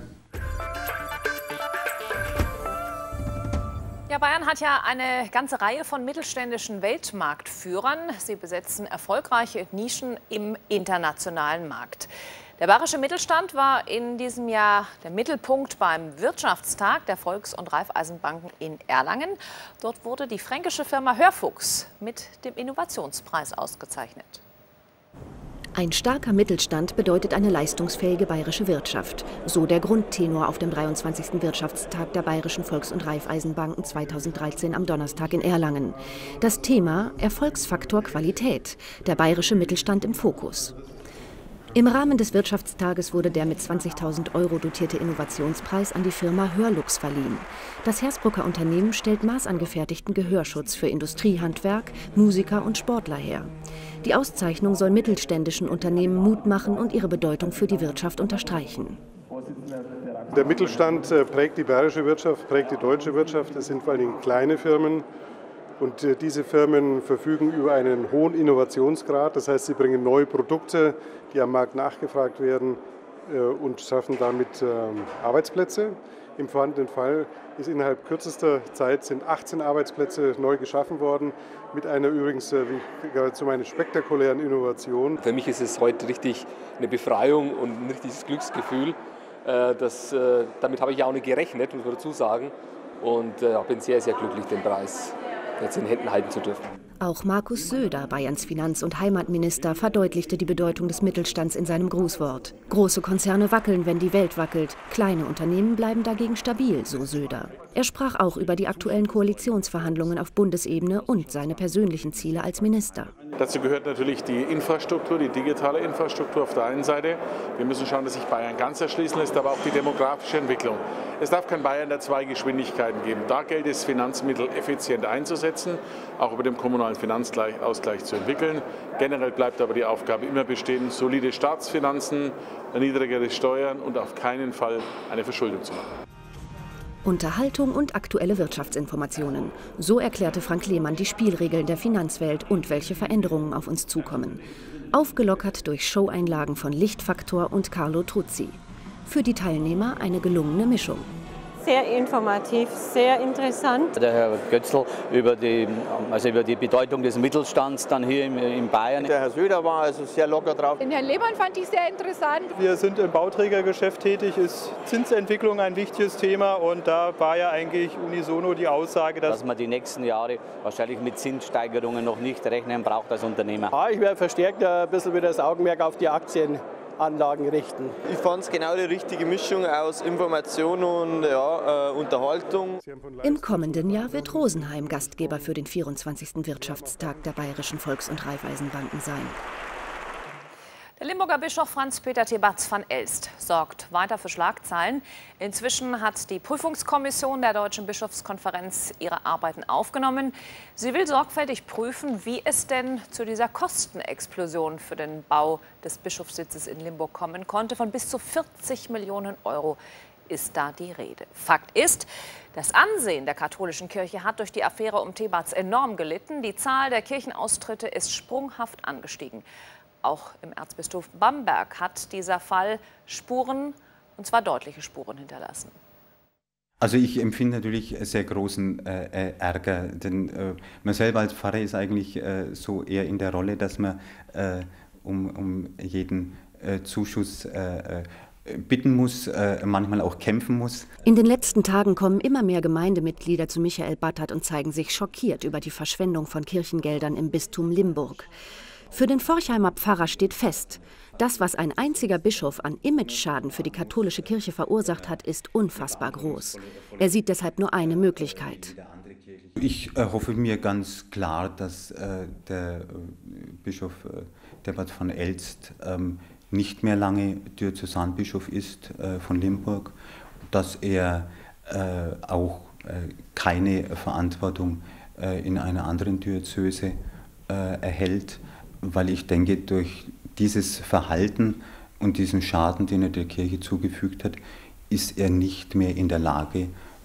Ja, Bayern hat ja eine ganze Reihe von mittelständischen Weltmarktführern. Sie besetzen erfolgreiche Nischen im internationalen Markt. Der bayerische Mittelstand war in diesem Jahr der Mittelpunkt beim Wirtschaftstag der Volks- und Raiffeisenbanken in Erlangen. Dort wurde die fränkische Firma Hörfuchs mit dem Innovationspreis ausgezeichnet. Ein starker Mittelstand bedeutet eine leistungsfähige bayerische Wirtschaft. So der Grundtenor auf dem 23. Wirtschaftstag der Bayerischen Volks- und Raiffeisenbanken 2013 am Donnerstag in Erlangen. Das Thema: Erfolgsfaktor Qualität. Der bayerische Mittelstand im Fokus. Im Rahmen des Wirtschaftstages wurde der mit 20.000 € dotierte Innovationspreis an die Firma Hörlux verliehen. Das Hersbrucker Unternehmen stellt maßangefertigten Gehörschutz für Industriehandwerk, Musiker und Sportler her. Die Auszeichnung soll mittelständischen Unternehmen Mut machen und ihre Bedeutung für die Wirtschaft unterstreichen. Der Mittelstand prägt die bayerische Wirtschaft, prägt die deutsche Wirtschaft. Es sind vor allem kleine Firmen. Und diese Firmen verfügen über einen hohen Innovationsgrad. Das heißt, sie bringen neue Produkte, die am Markt nachgefragt werden und schaffen damit Arbeitsplätze. Im vorhandenen Fall ist innerhalb kürzester Zeit sind 18 Arbeitsplätze neu geschaffen worden, mit einer übrigens geradezu eine spektakulären Innovation. Für mich ist es heute richtig eine Befreiung und ein richtiges Glücksgefühl. Damit habe ich ja auch nicht gerechnet, muss man dazu sagen. Und bin sehr, sehr glücklich, den Preis jetzt in Händen halten zu dürfen. Auch Markus Söder, Bayerns Finanz- und Heimatminister, verdeutlichte die Bedeutung des Mittelstands in seinem Grußwort. Große Konzerne wackeln, wenn die Welt wackelt. Kleine Unternehmen bleiben dagegen stabil, so Söder. Er sprach auch über die aktuellen Koalitionsverhandlungen auf Bundesebene und seine persönlichen Ziele als Minister. Dazu gehört natürlich die Infrastruktur, die digitale Infrastruktur auf der einen Seite. Wir müssen schauen, dass sich Bayern ganz erschließen lässt, aber auch die demografische Entwicklung. Es darf kein Bayern der zwei Geschwindigkeiten geben. Da gilt es, Finanzmittel effizient einzusetzen, auch über den kommunalen Finanzausgleich zu entwickeln. Generell bleibt aber die Aufgabe immer bestehen, solide Staatsfinanzen, niedrigere Steuern und auf keinen Fall eine Verschuldung zu machen. Unterhaltung und aktuelle Wirtschaftsinformationen. So erklärte Frank Lehmann die Spielregeln der Finanzwelt und welche Veränderungen auf uns zukommen. Aufgelockert durch Showeinlagen von Lichtfaktor und Carlo Truzzi. Für die Teilnehmer eine gelungene Mischung. Sehr informativ, sehr interessant. Der Herr Götzl über die Bedeutung des Mittelstands dann hier in Bayern. Der Herr Söder war also sehr locker drauf. Den Herrn Lehmann fand ich sehr interessant. Wir sind im Bauträgergeschäft tätig, ist Zinsentwicklung ein wichtiges Thema und da war ja eigentlich unisono die Aussage, dass man die nächsten Jahre wahrscheinlich mit Zinssteigerungen noch nicht rechnen braucht als Unternehmer. Ja, ich werde verstärkt ein bisschen wieder das Augenmerk auf die Aktien richten. Ich fand es genau die richtige Mischung aus Information und Unterhaltung. Im kommenden Jahr wird Rosenheim Gastgeber für den 24. Wirtschaftstag der Bayerischen Volks- und Raiffeisenbanken sein. Der Limburger Bischof Franz-Peter Thebatz van Elst sorgt weiter für Schlagzeilen. Inzwischen hat die Prüfungskommission der Deutschen Bischofskonferenz ihre Arbeiten aufgenommen. Sie will sorgfältig prüfen, wie es denn zu dieser Kostenexplosion für den Bau des Bischofssitzes in Limburg kommen konnte. Von bis zu 40 Millionen Euro ist da die Rede. Fakt ist, das Ansehen der katholischen Kirche hat durch die Affäre um Thebatz enorm gelitten. Die Zahl der Kirchenaustritte ist sprunghaft angestiegen. Auch im Erzbistum Bamberg hat dieser Fall Spuren, und zwar deutliche Spuren, hinterlassen. Also ich empfinde natürlich sehr großen Ärger, denn man selber als Pfarrer ist eigentlich so eher in der Rolle, dass man um jeden Zuschuss bitten muss, manchmal auch kämpfen muss. In den letzten Tagen kommen immer mehr Gemeindemitglieder zu Michael Battert und zeigen sich schockiert über die Verschwendung von Kirchengeldern im Bistum Limburg. Für den Forchheimer Pfarrer steht fest, das, was ein einziger Bischof an Imageschaden für die katholische Kirche verursacht hat, ist unfassbar groß. Er sieht deshalb nur eine Möglichkeit. Ich hoffe mir ganz klar, dass der Bischof Thebatz van Elst nicht mehr lange Diözesanbischof ist von Limburg, dass er auch keine Verantwortung in einer anderen Diözese erhält, weil ich denke, durch dieses Verhalten und diesen Schaden, den er der Kirche zugefügt hat, ist er nicht mehr in der Lage,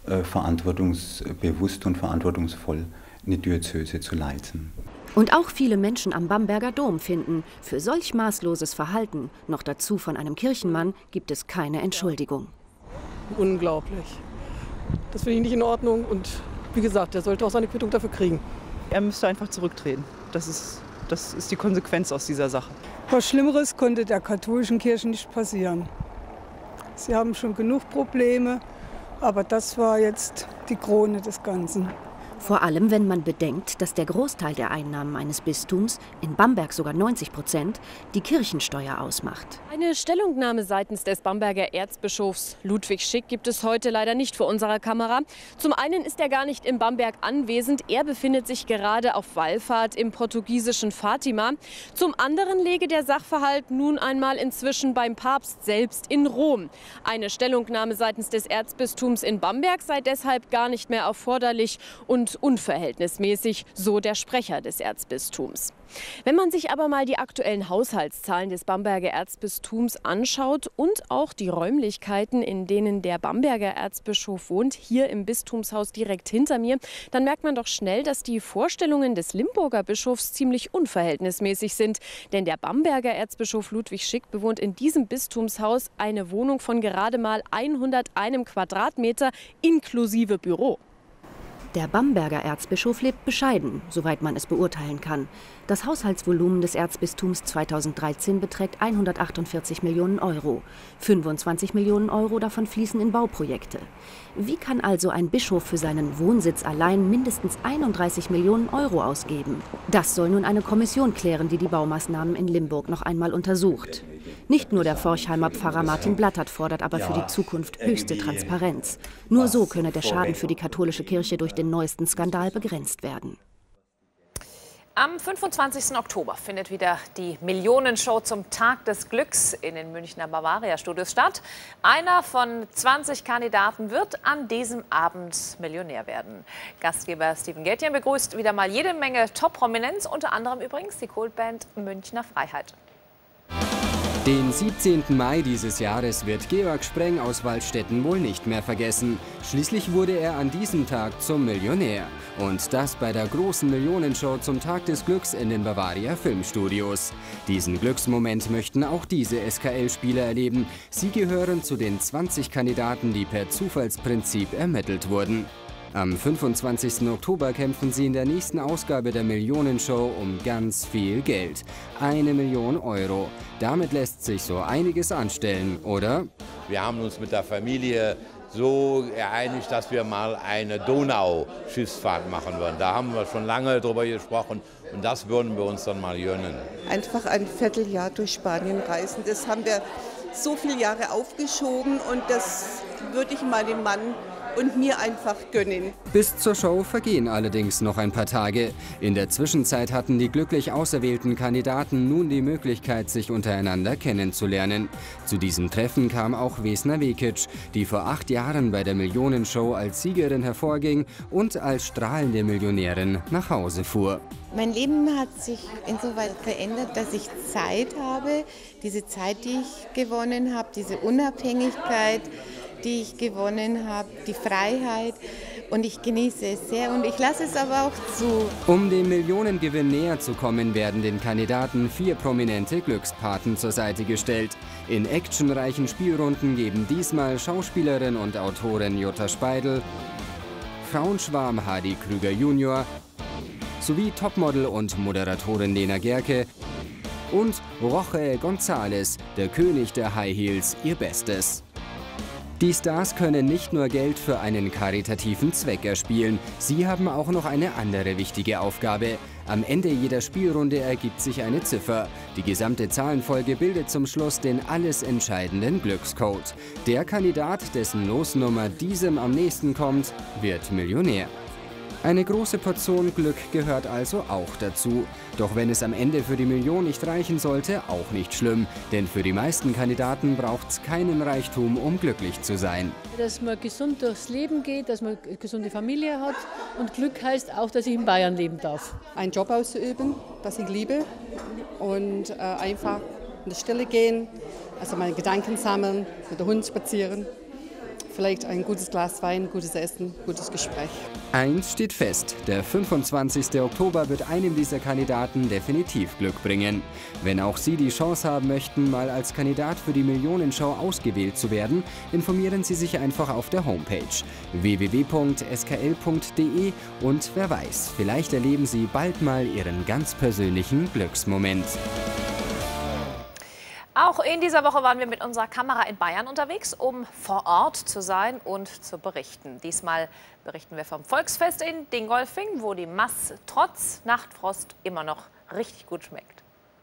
verantwortungsbewusst und verantwortungsvoll eine Diözese zu leiten. Und auch viele Menschen am Bamberger Dom finden, für solch maßloses Verhalten, noch dazu von einem Kirchenmann, gibt es keine Entschuldigung. Unglaublich. Das finde ich nicht in Ordnung und wie gesagt, er sollte auch seine Quittung dafür kriegen. Er müsste einfach zurücktreten. Das ist die Konsequenz aus dieser Sache. Was Schlimmeres konnte der katholischen Kirche nicht passieren. Sie haben schon genug Probleme, aber das war jetzt die Krone des Ganzen. Vor allem, wenn man bedenkt, dass der Großteil der Einnahmen eines Bistums, in Bamberg sogar 90%, die Kirchensteuer ausmacht. Eine Stellungnahme seitens des Bamberger Erzbischofs Ludwig Schick gibt es heute leider nicht vor unserer Kamera. Zum einen ist er gar nicht in Bamberg anwesend. Er befindet sich gerade auf Wallfahrt im portugiesischen Fatima. Zum anderen lege der Sachverhalt nun einmal inzwischen beim Papst selbst in Rom. Eine Stellungnahme seitens des Erzbistums in Bamberg sei deshalb gar nicht mehr erforderlich und unverhältnismäßig, so der Sprecher des Erzbistums. Wenn man sich aber mal die aktuellen Haushaltszahlen des Bamberger Erzbistums anschaut und auch die Räumlichkeiten, in denen der Bamberger Erzbischof wohnt, hier im Bistumshaus direkt hinter mir, dann merkt man doch schnell, dass die Vorstellungen des Limburger Bischofs ziemlich unverhältnismäßig sind. Denn der Bamberger Erzbischof Ludwig Schick bewohnt in diesem Bistumshaus eine Wohnung von gerade mal 101 Quadratmeter inklusive Büro. Der Bamberger Erzbischof lebt bescheiden, soweit man es beurteilen kann. Das Haushaltsvolumen des Erzbistums 2013 beträgt 148 Millionen Euro. 25 Millionen Euro davon fließen in Bauprojekte. Wie kann also ein Bischof für seinen Wohnsitz allein mindestens 31 Millionen Euro ausgeben? Das soll nun eine Kommission klären, die die Baumaßnahmen in Limburg noch einmal untersucht. Nicht nur der Forchheimer Pfarrer Martin Blattert fordert aber für die Zukunft höchste Transparenz. Nur so könne der Schaden für die katholische Kirche durch den neuesten Skandal begrenzt werden. Am 25. Oktober findet wieder die Millionenshow zum Tag des Glücks in den Münchner Bavaria-Studios statt. Einer von 20 Kandidaten wird an diesem Abend Millionär werden. Gastgeber Steven Gätjen begrüßt wieder mal jede Menge Top-Prominenz, unter anderem übrigens die Kultband Münchner Freiheit. Den 17. Mai dieses Jahres wird Georg Spreng aus Waldstätten wohl nicht mehr vergessen. Schließlich wurde er an diesem Tag zum Millionär. Und das bei der großen Millionenshow zum Tag des Glücks in den Bavaria Filmstudios. Diesen Glücksmoment möchten auch diese SKL-Spieler erleben. Sie gehören zu den 20 Kandidaten, die per Zufallsprinzip ermittelt wurden. Am 25. Oktober kämpfen sie in der nächsten Ausgabe der Millionenshow um ganz viel Geld. 1 Million Euro. Damit lässt sich so einiges anstellen, oder? Wir haben uns mit der Familie so geeinigt, dass wir mal eine Donau-Schiffsfahrt machen würden. Da haben wir schon lange drüber gesprochen und das würden wir uns dann mal gönnen. Einfach ein Vierteljahr durch Spanien reisen, das haben wir so viele Jahre aufgeschoben und das würde ich meinem Mann und mir einfach gönnen. Bis zur Show vergehen allerdings noch ein paar Tage. In der Zwischenzeit hatten die glücklich auserwählten Kandidaten nun die Möglichkeit, sich untereinander kennenzulernen. Zu diesem Treffen kam auch Vesna Vekic, die vor 8 Jahren bei der Millionenshow als Siegerin hervorging und als strahlende Millionärin nach Hause fuhr. Mein Leben hat sich insoweit verändert, dass ich Zeit habe, diese Zeit, die ich gewonnen habe, diese Unabhängigkeit, die ich gewonnen habe, die Freiheit, und ich genieße es sehr und ich lasse es aber auch zu. Um dem Millionengewinn näher zu kommen, werden den Kandidaten 4 prominente Glückspaten zur Seite gestellt. In actionreichen Spielrunden geben diesmal Schauspielerin und Autorin Jutta Speidel, Frauenschwarm Hardy Krüger Jr. sowie Topmodel und Moderatorin Lena Gerke und Roche González, der König der High Heels, ihr Bestes. Die Stars können nicht nur Geld für einen karitativen Zweck erspielen, sie haben auch noch eine andere wichtige Aufgabe. Am Ende jeder Spielrunde ergibt sich eine Ziffer. Die gesamte Zahlenfolge bildet zum Schluss den alles entscheidenden Glückscode. Der Kandidat, dessen Losnummer diesem am nächsten kommt, wird Millionär. Eine große Portion Glück gehört also auch dazu. Doch wenn es am Ende für die Million nicht reichen sollte, auch nicht schlimm. Denn für die meisten Kandidaten braucht es keinen Reichtum, um glücklich zu sein. Dass man gesund durchs Leben geht, dass man eine gesunde Familie hat. Und Glück heißt auch, dass ich in Bayern leben darf. Einen Job auszuüben, das ich liebe. Und einfach in die Stille gehen, also meine Gedanken sammeln, mit dem Hund spazieren. Vielleicht ein gutes Glas Wein, gutes Essen, gutes Gespräch. Eins steht fest, der 25. Oktober wird einem dieser Kandidaten definitiv Glück bringen. Wenn auch Sie die Chance haben möchten, mal als Kandidat für die Millionenshow ausgewählt zu werden, informieren Sie sich einfach auf der Homepage www.skl.de und wer weiß, vielleicht erleben Sie bald mal Ihren ganz persönlichen Glücksmoment. Auch in dieser Woche waren wir mit unserer Kamera in Bayern unterwegs, um vor Ort zu sein und zu berichten. Diesmal berichten wir vom Volksfest in Dingolfing, wo die Mass trotz Nachtfrost immer noch richtig gut schmeckt.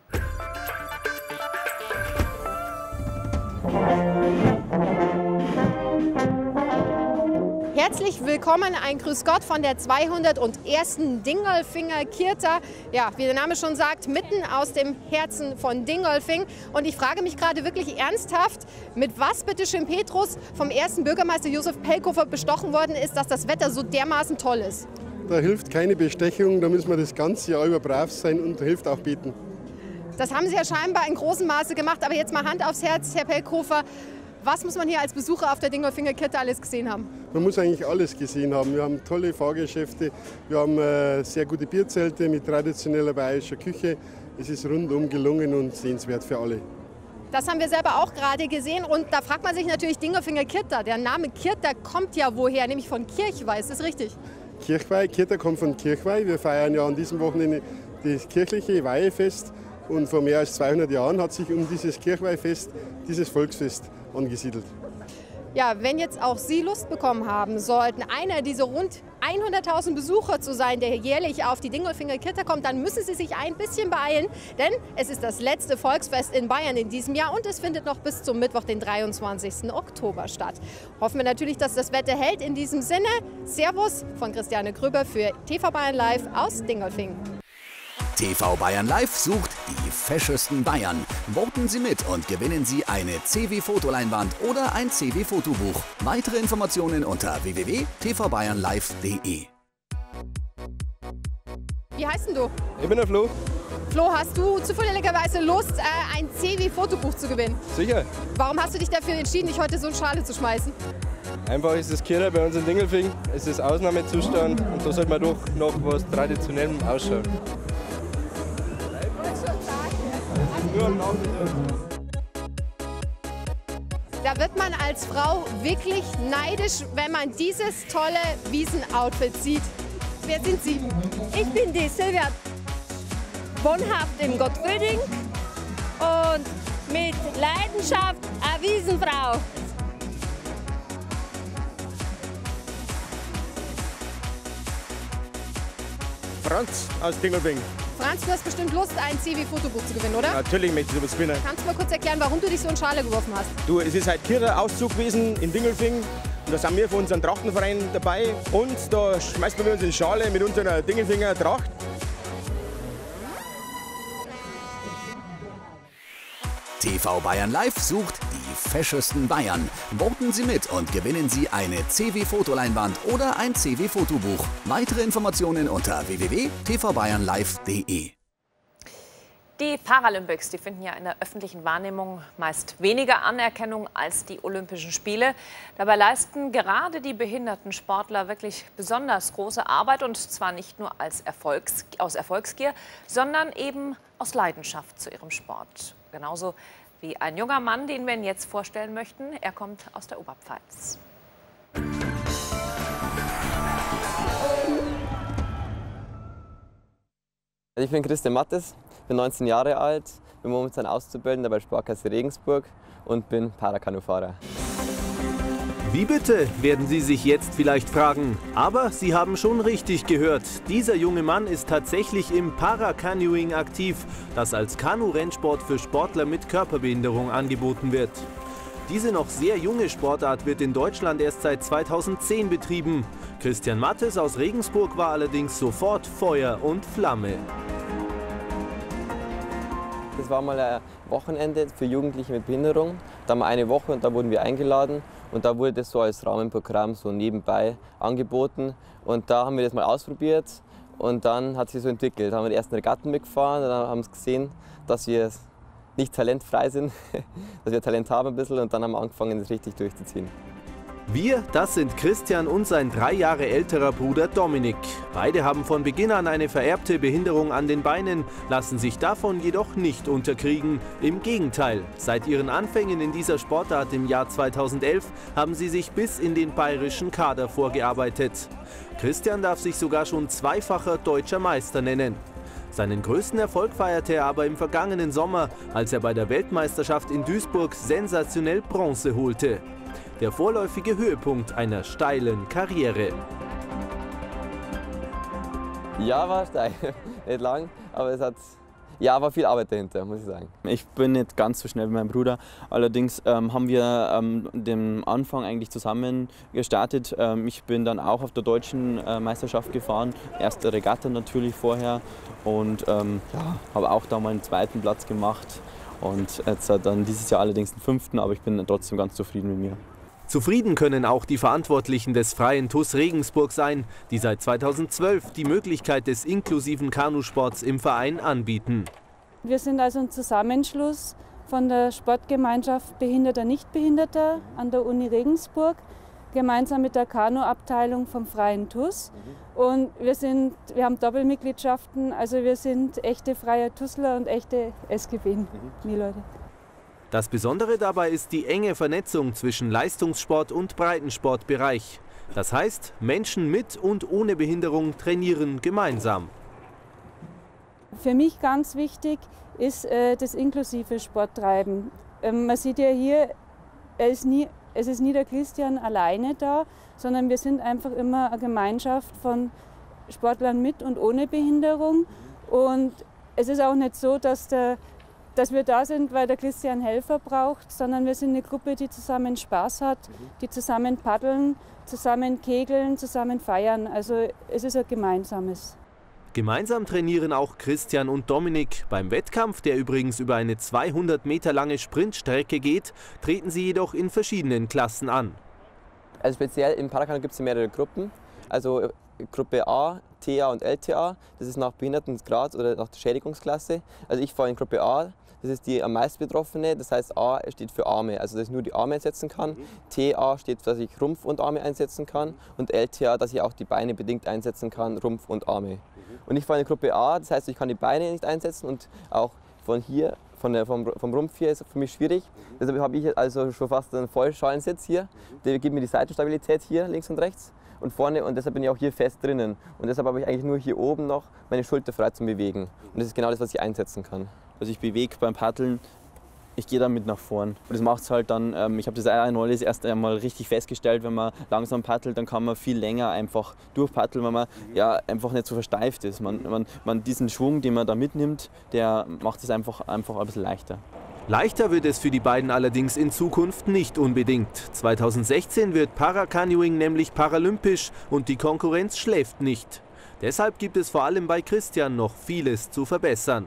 Herzlich willkommen, ein Grüß Gott von der 201. Dingolfinger Kirta. Ja, wie der Name schon sagt, mitten aus dem Herzen von Dingolfing. Und ich frage mich gerade wirklich ernsthaft, mit was bitte schön Petrus vom ersten Bürgermeister Josef Pellkofer bestochen worden ist, dass das Wetter so dermaßen toll ist. Da hilft keine Bestechung, da müssen wir das ganze Jahr über brav sein und da hilft auch beten. Das haben Sie ja scheinbar in großem Maße gemacht, aber jetzt mal Hand aufs Herz, Herr Pellkofer. Was muss man hier als Besucher auf der Dingolfinger Kirta alles gesehen haben? Man muss eigentlich alles gesehen haben. Wir haben tolle Fahrgeschäfte, wir haben sehr gute Bierzelte mit traditioneller bayerischer Küche. Es ist rundum gelungen und sehenswert für alle. Das haben wir selber auch gerade gesehen und da fragt man sich natürlich Dingolfinger Kirta. Der Name Kirta kommt ja woher, nämlich von Kirchweih, ist das richtig? Kirchweih. Kirta kommt von Kirchweih. Wir feiern ja an diesem Wochenende das kirchliche Weihefest. Und vor mehr als 200 Jahren hat sich um dieses Kirchweihfest, dieses Volksfest angesiedelt. Ja, wenn jetzt auch Sie Lust bekommen haben sollten, einer dieser rund 100.000 Besucher zu sein, der jährlich auf die Dingolfinger Kirta kommt, dann müssen Sie sich ein bisschen beeilen, denn es ist das letzte Volksfest in Bayern in diesem Jahr und es findet noch bis zum Mittwoch, den 23. Oktober statt. Hoffen wir natürlich, dass das Wetter hält. In diesem Sinne, Servus von Christiane Gröber für TV Bayern Live aus Dingolfing. TV Bayern Live sucht die feschesten Bayern. Voten Sie mit und gewinnen Sie eine CW-Fotoleinwand oder ein CW-Fotobuch. Weitere Informationen unter www.tvbayernlive.de. Wie heißt denn du? Ich bin der Flo. Flo, hast du zufälligerweise Lust, ein CW-Fotobuch zu gewinnen? Sicher. Warum hast du dich dafür entschieden, dich heute so in Schale zu schmeißen? Einfach ist das Kirta bei uns in Dingolfing. Es ist Ausnahmezustand und da sollte man doch noch was Traditionellem ausschauen. Da wird man als Frau wirklich neidisch, wenn man dieses tolle Wiesenoutfit sieht. Wer sind Sie? Ich bin die Silvia, wohnhaft in Gottvöding und mit Leidenschaft eine Wiesenfrau. Franz aus Dingolfing. Franz, du hast bestimmt Lust, ein CW-Fotobuch zu gewinnen, oder? Natürlich möchte ich sowas gewinnen. Kannst du mal kurz erklären, warum du dich so in Schale geworfen hast? Du, es ist halt Kirta-Auszug gewesen in Dingolfing. Und da sind wir von unserem Trachtenverein dabei. Und da schmeißen wir uns in die Schale mit unserer Dingolfinger Tracht. TV Bayern Live sucht die feschesten Bayern. Voten Sie mit und gewinnen Sie eine CW-Fotoleinwand oder ein CW-Fotobuch. Weitere Informationen unter www.tvbayernlive.de. Die Paralympics, die finden ja in der öffentlichen Wahrnehmung meist weniger Anerkennung als die Olympischen Spiele. Dabei leisten gerade die behinderten Sportler wirklich besonders große Arbeit und zwar nicht nur aus Erfolgsgier, sondern eben aus Leidenschaft zu ihrem Sport. Genauso wie ein junger Mann, den wir Ihnen jetzt vorstellen möchten. Er kommt aus der Oberpfalz. Ich bin Christian Mattes, bin 19 Jahre alt, bin momentan Auszubildender bei Sparkasse Regensburg und bin Parakanufahrer. Wie bitte, werden Sie sich jetzt vielleicht fragen. Aber Sie haben schon richtig gehört. Dieser junge Mann ist tatsächlich im Paracanoeing aktiv, das als Kanu-Rennsport für Sportler mit Körperbehinderung angeboten wird. Diese noch sehr junge Sportart wird in Deutschland erst seit 2010 betrieben. Christian Mattes aus Regensburg war allerdings sofort Feuer und Flamme. Das war mal ein Wochenende für Jugendliche mit Behinderung. Da haben wir eine Woche und da wurden wir eingeladen. Und da wurde das so als Rahmenprogramm so nebenbei angeboten. Und da haben wir das mal ausprobiert und dann hat sich so entwickelt. Da haben wir die ersten Regatten mitgefahren, dann haben wir gesehen, dass wir nicht talentfrei sind, dass wir Talent haben ein bisschen und dann haben wir angefangen, das richtig durchzuziehen. Wir, das sind Christian und sein 3 Jahre älterer Bruder Dominik. Beide haben von Beginn an eine vererbte Behinderung an den Beinen, lassen sich davon jedoch nicht unterkriegen. Im Gegenteil, seit ihren Anfängen in dieser Sportart im Jahr 2011 haben sie sich bis in den bayerischen Kader vorgearbeitet. Christian darf sich sogar schon zweifacher deutscher Meister nennen. Seinen größten Erfolg feierte er aber im vergangenen Sommer, als er bei der Weltmeisterschaft in Duisburg sensationell Bronze holte. Der vorläufige Höhepunkt einer steilen Karriere. Ja, war steil. Nicht lang, aber es war viel Arbeit dahinter, muss ich sagen. Ich bin nicht ganz so schnell wie mein Bruder. Allerdings haben wir den Anfang eigentlich zusammen gestartet. Ich bin dann auch auf der deutschen Meisterschaft gefahren. Erste Regatta natürlich vorher und habe auch da mal einen 2. Platz gemacht. Und jetzt dann dieses Jahr allerdings den 5., aber ich bin trotzdem ganz zufrieden mit mir. Zufrieden können auch die Verantwortlichen des Freien TuS Regensburg sein, die seit 2012 die Möglichkeit des inklusiven Kanusports im Verein anbieten. Wir sind also ein Zusammenschluss von der Sportgemeinschaft Behinderter-Nichtbehinderter an der Uni Regensburg, gemeinsam mit der Kanu-Abteilung vom Freien TuS. Und wir haben Doppelmitgliedschaften, also wir sind echte freie TuSler und echte SGB-Leute. Das Besondere dabei ist die enge Vernetzung zwischen Leistungssport und Breitensportbereich. Das heißt, Menschen mit und ohne Behinderung trainieren gemeinsam. Für mich ganz wichtig ist das inklusive Sporttreiben. Man sieht ja hier, es ist nie der Christian alleine da, sondern wir sind einfach immer eine Gemeinschaft von Sportlern mit und ohne Behinderung. Und es ist auch nicht so, dass wir da sind, weil der Christian Helfer braucht, sondern wir sind eine Gruppe, die zusammen Spaß hat, die zusammen paddeln, zusammen kegeln, zusammen feiern. Also es ist ein Gemeinsames. Gemeinsam trainieren auch Christian und Dominik. Beim Wettkampf, der übrigens über eine 200 Meter lange Sprintstrecke geht, treten sie jedoch in verschiedenen Klassen an. Also speziell im Parakanu gibt es mehrere Gruppen. Also Gruppe A, TA und LTA, das ist nach Behindertengrad oder nach der Schädigungsklasse. Also ich fahre in Gruppe A, das ist die am meisten Betroffene, das heißt A steht für Arme, also dass ich nur die Arme einsetzen kann. TA steht, dass ich Rumpf und Arme einsetzen kann und LTA, dass ich auch die Beine bedingt einsetzen kann, Rumpf und Arme. Und ich fahre in Gruppe A, das heißt, ich kann die Beine nicht einsetzen und auch von hier, vom Rumpf hier ist es für mich schwierig. Deshalb habe ich also schon fast einen Vollschalensitz hier, der gibt mir die Seitenstabilität hier links und rechts. Und vorne, und deshalb bin ich auch hier fest drinnen. Und deshalb habe ich eigentlich nur hier oben noch meine Schulter frei zum Bewegen. Und das ist genau das, was ich einsetzen kann. Also ich bewege beim Paddeln, ich gehe damit nach vorn. Und das macht es halt dann, ich habe das neulich erst einmal richtig festgestellt, wenn man langsam paddelt, dann kann man viel länger einfach durchpaddeln, weil man ja einfach nicht so versteift ist. Man diesen Schwung, den man da mitnimmt, der macht es einfach ein bisschen leichter. Leichter wird es für die beiden allerdings in Zukunft nicht unbedingt. 2016 wird Paracanoeing nämlich paralympisch und die Konkurrenz schläft nicht. Deshalb gibt es vor allem bei Christian noch vieles zu verbessern.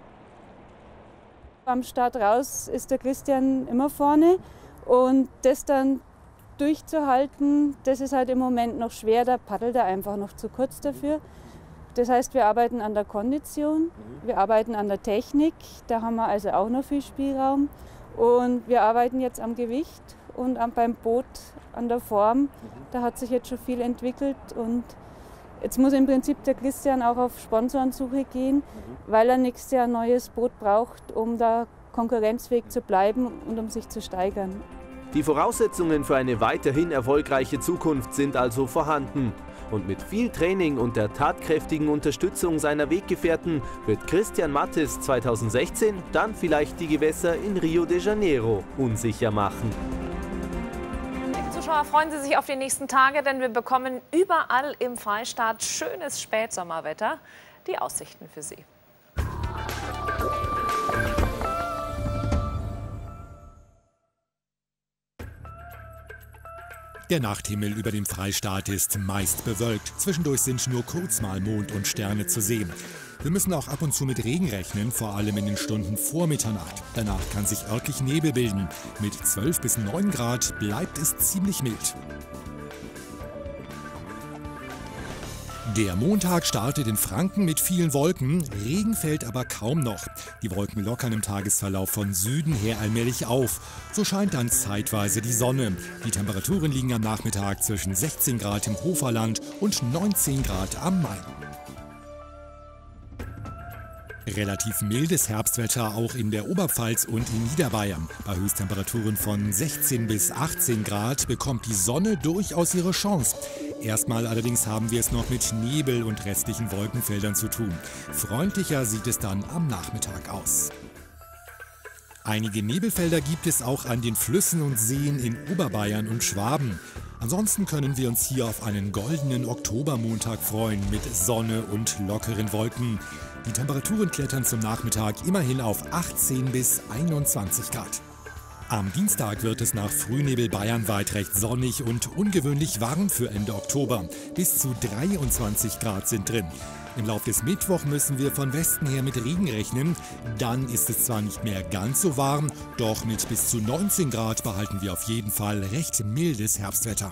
Am Start raus ist der Christian immer vorne und das dann durchzuhalten, das ist halt im Moment noch schwer, da paddelt er einfach noch zu kurz dafür. Das heißt, wir arbeiten an der Kondition, wir arbeiten an der Technik, da haben wir also auch noch viel Spielraum. Und wir arbeiten jetzt am Gewicht und beim Boot an der Form. Da hat sich jetzt schon viel entwickelt und jetzt muss im Prinzip der Christian auch auf Sponsorensuche gehen, weil er nächstes Jahr ein neues Boot braucht, um da konkurrenzfähig zu bleiben und um sich zu steigern. Die Voraussetzungen für eine weiterhin erfolgreiche Zukunft sind also vorhanden. Und mit viel Training und der tatkräftigen Unterstützung seiner Weggefährten wird Christian Mattes 2016 dann vielleicht die Gewässer in Rio de Janeiro unsicher machen. Liebe Zuschauer, freuen Sie sich auf die nächsten Tage, denn wir bekommen überall im Freistaat schönes Spätsommerwetter. Die Aussichten für Sie. Der Nachthimmel über dem Freistaat ist meist bewölkt. Zwischendurch sind nur kurz mal Mond und Sterne zu sehen. Wir müssen auch ab und zu mit Regen rechnen, vor allem in den Stunden vor Mitternacht. Danach kann sich örtlich Nebel bilden. Mit 12 bis 9 Grad bleibt es ziemlich mild. Der Montag startet in Franken mit vielen Wolken, Regen fällt aber kaum noch. Die Wolken lockern im Tagesverlauf von Süden her allmählich auf. So scheint dann zeitweise die Sonne. Die Temperaturen liegen am Nachmittag zwischen 16 Grad im Hoferland und 19 Grad am Main. Relativ mildes Herbstwetter auch in der Oberpfalz und in Niederbayern. Bei Höchsttemperaturen von 16 bis 18 Grad bekommt die Sonne durchaus ihre Chance. Erstmal allerdings haben wir es noch mit Nebel und restlichen Wolkenfeldern zu tun. Freundlicher sieht es dann am Nachmittag aus. Einige Nebelfelder gibt es auch an den Flüssen und Seen in Oberbayern und Schwaben. Ansonsten können wir uns hier auf einen goldenen Oktobermontag freuen mit Sonne und lockeren Wolken. Die Temperaturen klettern zum Nachmittag immerhin auf 18 bis 21 Grad. Am Dienstag wird es nach Frühnebel bayernweit recht sonnig und ungewöhnlich warm für Ende Oktober. Bis zu 23 Grad sind drin. Im Laufe des Mittwochs müssen wir von Westen her mit Regen rechnen. Dann ist es zwar nicht mehr ganz so warm, doch mit bis zu 19 Grad behalten wir auf jeden Fall recht mildes Herbstwetter.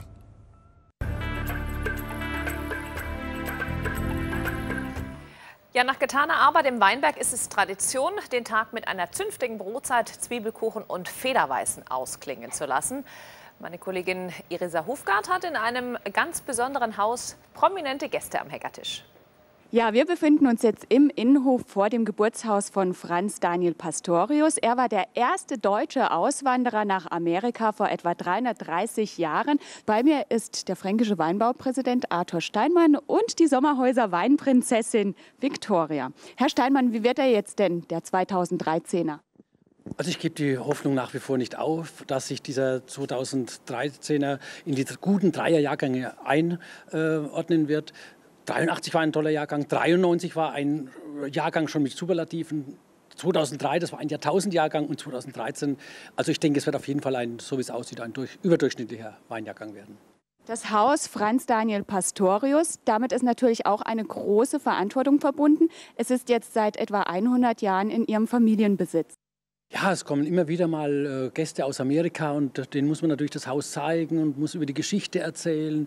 Ja, nach getaner Arbeit im Weinberg ist es Tradition, den Tag mit einer zünftigen Brotzeit, Zwiebelkuchen und Federweißen ausklingen zu lassen. Meine Kollegin Irisa Hufgart hat in einem ganz besonderen Haus prominente Gäste am Heckertisch. Ja, wir befinden uns jetzt im Innenhof vor dem Geburtshaus von Franz Daniel Pastorius. Er war der erste deutsche Auswanderer nach Amerika vor etwa 330 Jahren. Bei mir ist der fränkische Weinbaupräsident Arthur Steinmann und die Sommerhäuser Weinprinzessin Viktoria. Herr Steinmann, wie wird er jetzt denn, der 2013er? Also ich gebe die Hoffnung nach wie vor nicht auf, dass sich dieser 2013er in die guten Dreierjahrgänge einordnen wird. 83 war ein toller Jahrgang, 93 war ein Jahrgang schon mit Superlativen, 2003, das war ein Jahrtausendjahrgang und 2013, also ich denke, es wird auf jeden Fall so wie es aussieht, ein überdurchschnittlicher Weinjahrgang werden. Das Haus Franz Daniel Pastorius, damit ist natürlich auch eine große Verantwortung verbunden. Es ist jetzt seit etwa 100 Jahren in Ihrem Familienbesitz. Ja, es kommen immer wieder mal Gäste aus Amerika und denen muss man natürlich das Haus zeigen und muss über die Geschichte erzählen.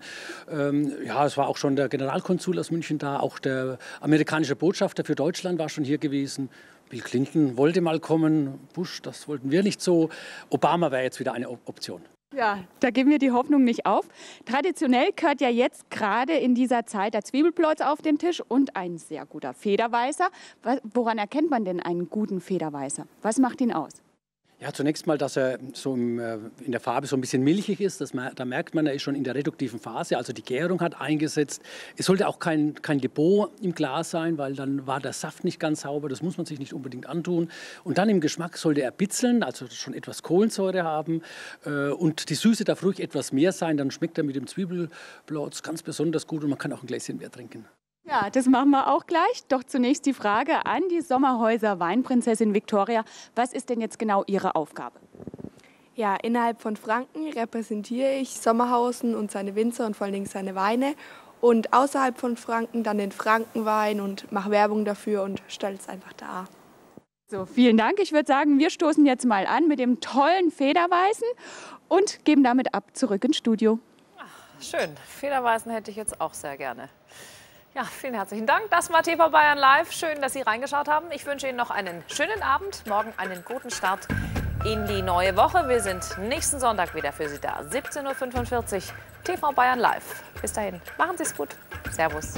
Ja, es war auch schon der Generalkonsul aus München da, auch der amerikanische Botschafter für Deutschland war schon hier gewesen. Bill Clinton wollte mal kommen, Bush, das wollten wir nicht so. Obama wäre jetzt wieder eine Option. Ja, da geben wir die Hoffnung nicht auf. Traditionell gehört ja jetzt gerade in dieser Zeit der Zwiebelplotz auf den Tisch und ein sehr guter Federweißer. Woran erkennt man denn einen guten Federweißer? Was macht ihn aus? Ja, zunächst mal, dass er so in der Farbe so ein bisschen milchig ist. Da merkt man, er ist schon in der reduktiven Phase, also die Gärung hat eingesetzt. Es sollte auch kein Depot im Glas sein, weil dann war der Saft nicht ganz sauber. Das muss man sich nicht unbedingt antun. Und dann im Geschmack sollte er bitzeln, also schon etwas Kohlensäure haben. Und die Süße darf ruhig etwas mehr sein. Dann schmeckt er mit dem Zwiebelplotz ganz besonders gut und man kann auch ein Gläschen mehr trinken. Ja, das machen wir auch gleich. Doch zunächst die Frage an die Sommerhäuser Weinprinzessin Viktoria. Was ist denn jetzt genau Ihre Aufgabe? Ja, innerhalb von Franken repräsentiere ich Sommerhausen und seine Winzer und vor allen Dingen seine Weine. Und außerhalb von Franken dann den Frankenwein und mache Werbung dafür und stelle es einfach dar. So, vielen Dank. Ich würde sagen, wir stoßen jetzt mal an mit dem tollen Federweißen und geben damit ab zurück ins Studio. Ach, schön. Federweißen hätte ich jetzt auch sehr gerne. Ja, vielen herzlichen Dank. Das war TV Bayern Live. Schön, dass Sie reingeschaut haben. Ich wünsche Ihnen noch einen schönen Abend. Morgen einen guten Start in die neue Woche. Wir sind nächsten Sonntag wieder für Sie da. 17:45 Uhr TV Bayern Live. Bis dahin, machen Sie es gut. Servus.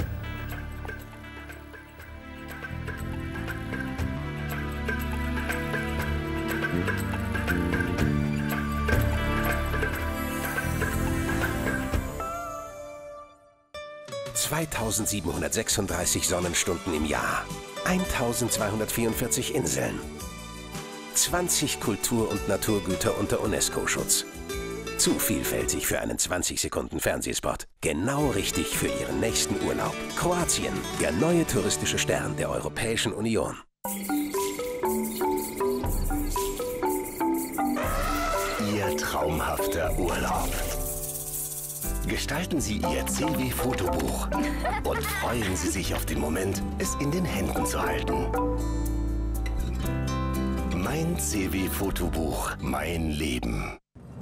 (2736 Sonnenstunden im Jahr, 1244 Inseln, 20 Kultur- und Naturgüter unter UNESCO-Schutz. Zu vielfältig für einen 20-Sekunden-Fernsehspot. Genau richtig für Ihren nächsten Urlaub. Kroatien, der neue touristische Stern der Europäischen Union. Ihr traumhafter Urlaub. Gestalten Sie Ihr CW-Fotobuch und freuen Sie sich auf den Moment, es in den Händen zu halten. Mein CW-Fotobuch, mein Leben.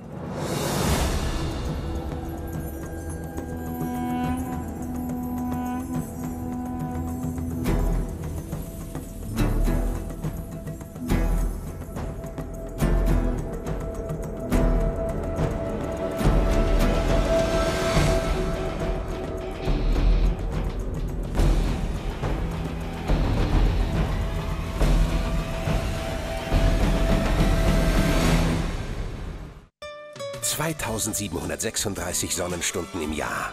(2736 Sonnenstunden im Jahr,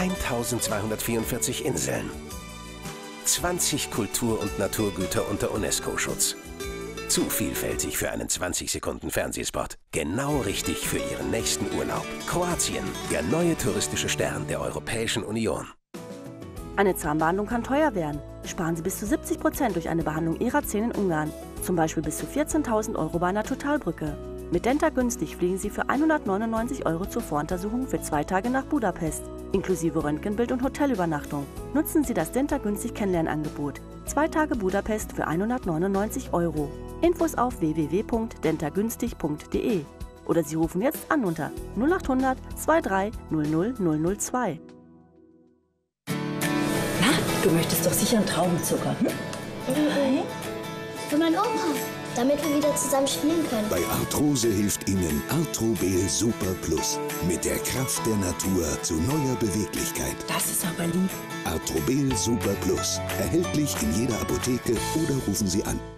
1244 Inseln, 20 Kultur- und Naturgüter unter UNESCO-Schutz. Zu vielfältig für einen 20-Sekunden-Fernsehspot. Genau richtig für Ihren nächsten Urlaub. Kroatien, der neue touristische Stern der Europäischen Union. Eine Zahnbehandlung kann teuer werden. Sparen Sie bis zu 70% durch eine Behandlung Ihrer Zähne in Ungarn. Zum Beispiel bis zu 14.000 € bei einer Totalbrücke. Mit Denta günstig fliegen Sie für 199 € zur Voruntersuchung für 2 Tage nach Budapest, inklusive Röntgenbild und Hotelübernachtung. Nutzen Sie das Denta günstig Kennenlernangebot. 2 Tage Budapest für 199 €. Infos auf www.dentagünstig.de oder Sie rufen jetzt an unter 0800 23 00 002. Na, du möchtest doch sicher einen Traubenzucker, hm? Nein. Für meinen Opa. damit wir wieder zusammen spielen können. Bei Arthrose hilft Ihnen Arthrobel Super Plus. Mit der Kraft der Natur zu neuer Beweglichkeit. Das ist aber lieb. Arthrobel Super Plus. Erhältlich in jeder Apotheke oder rufen Sie an.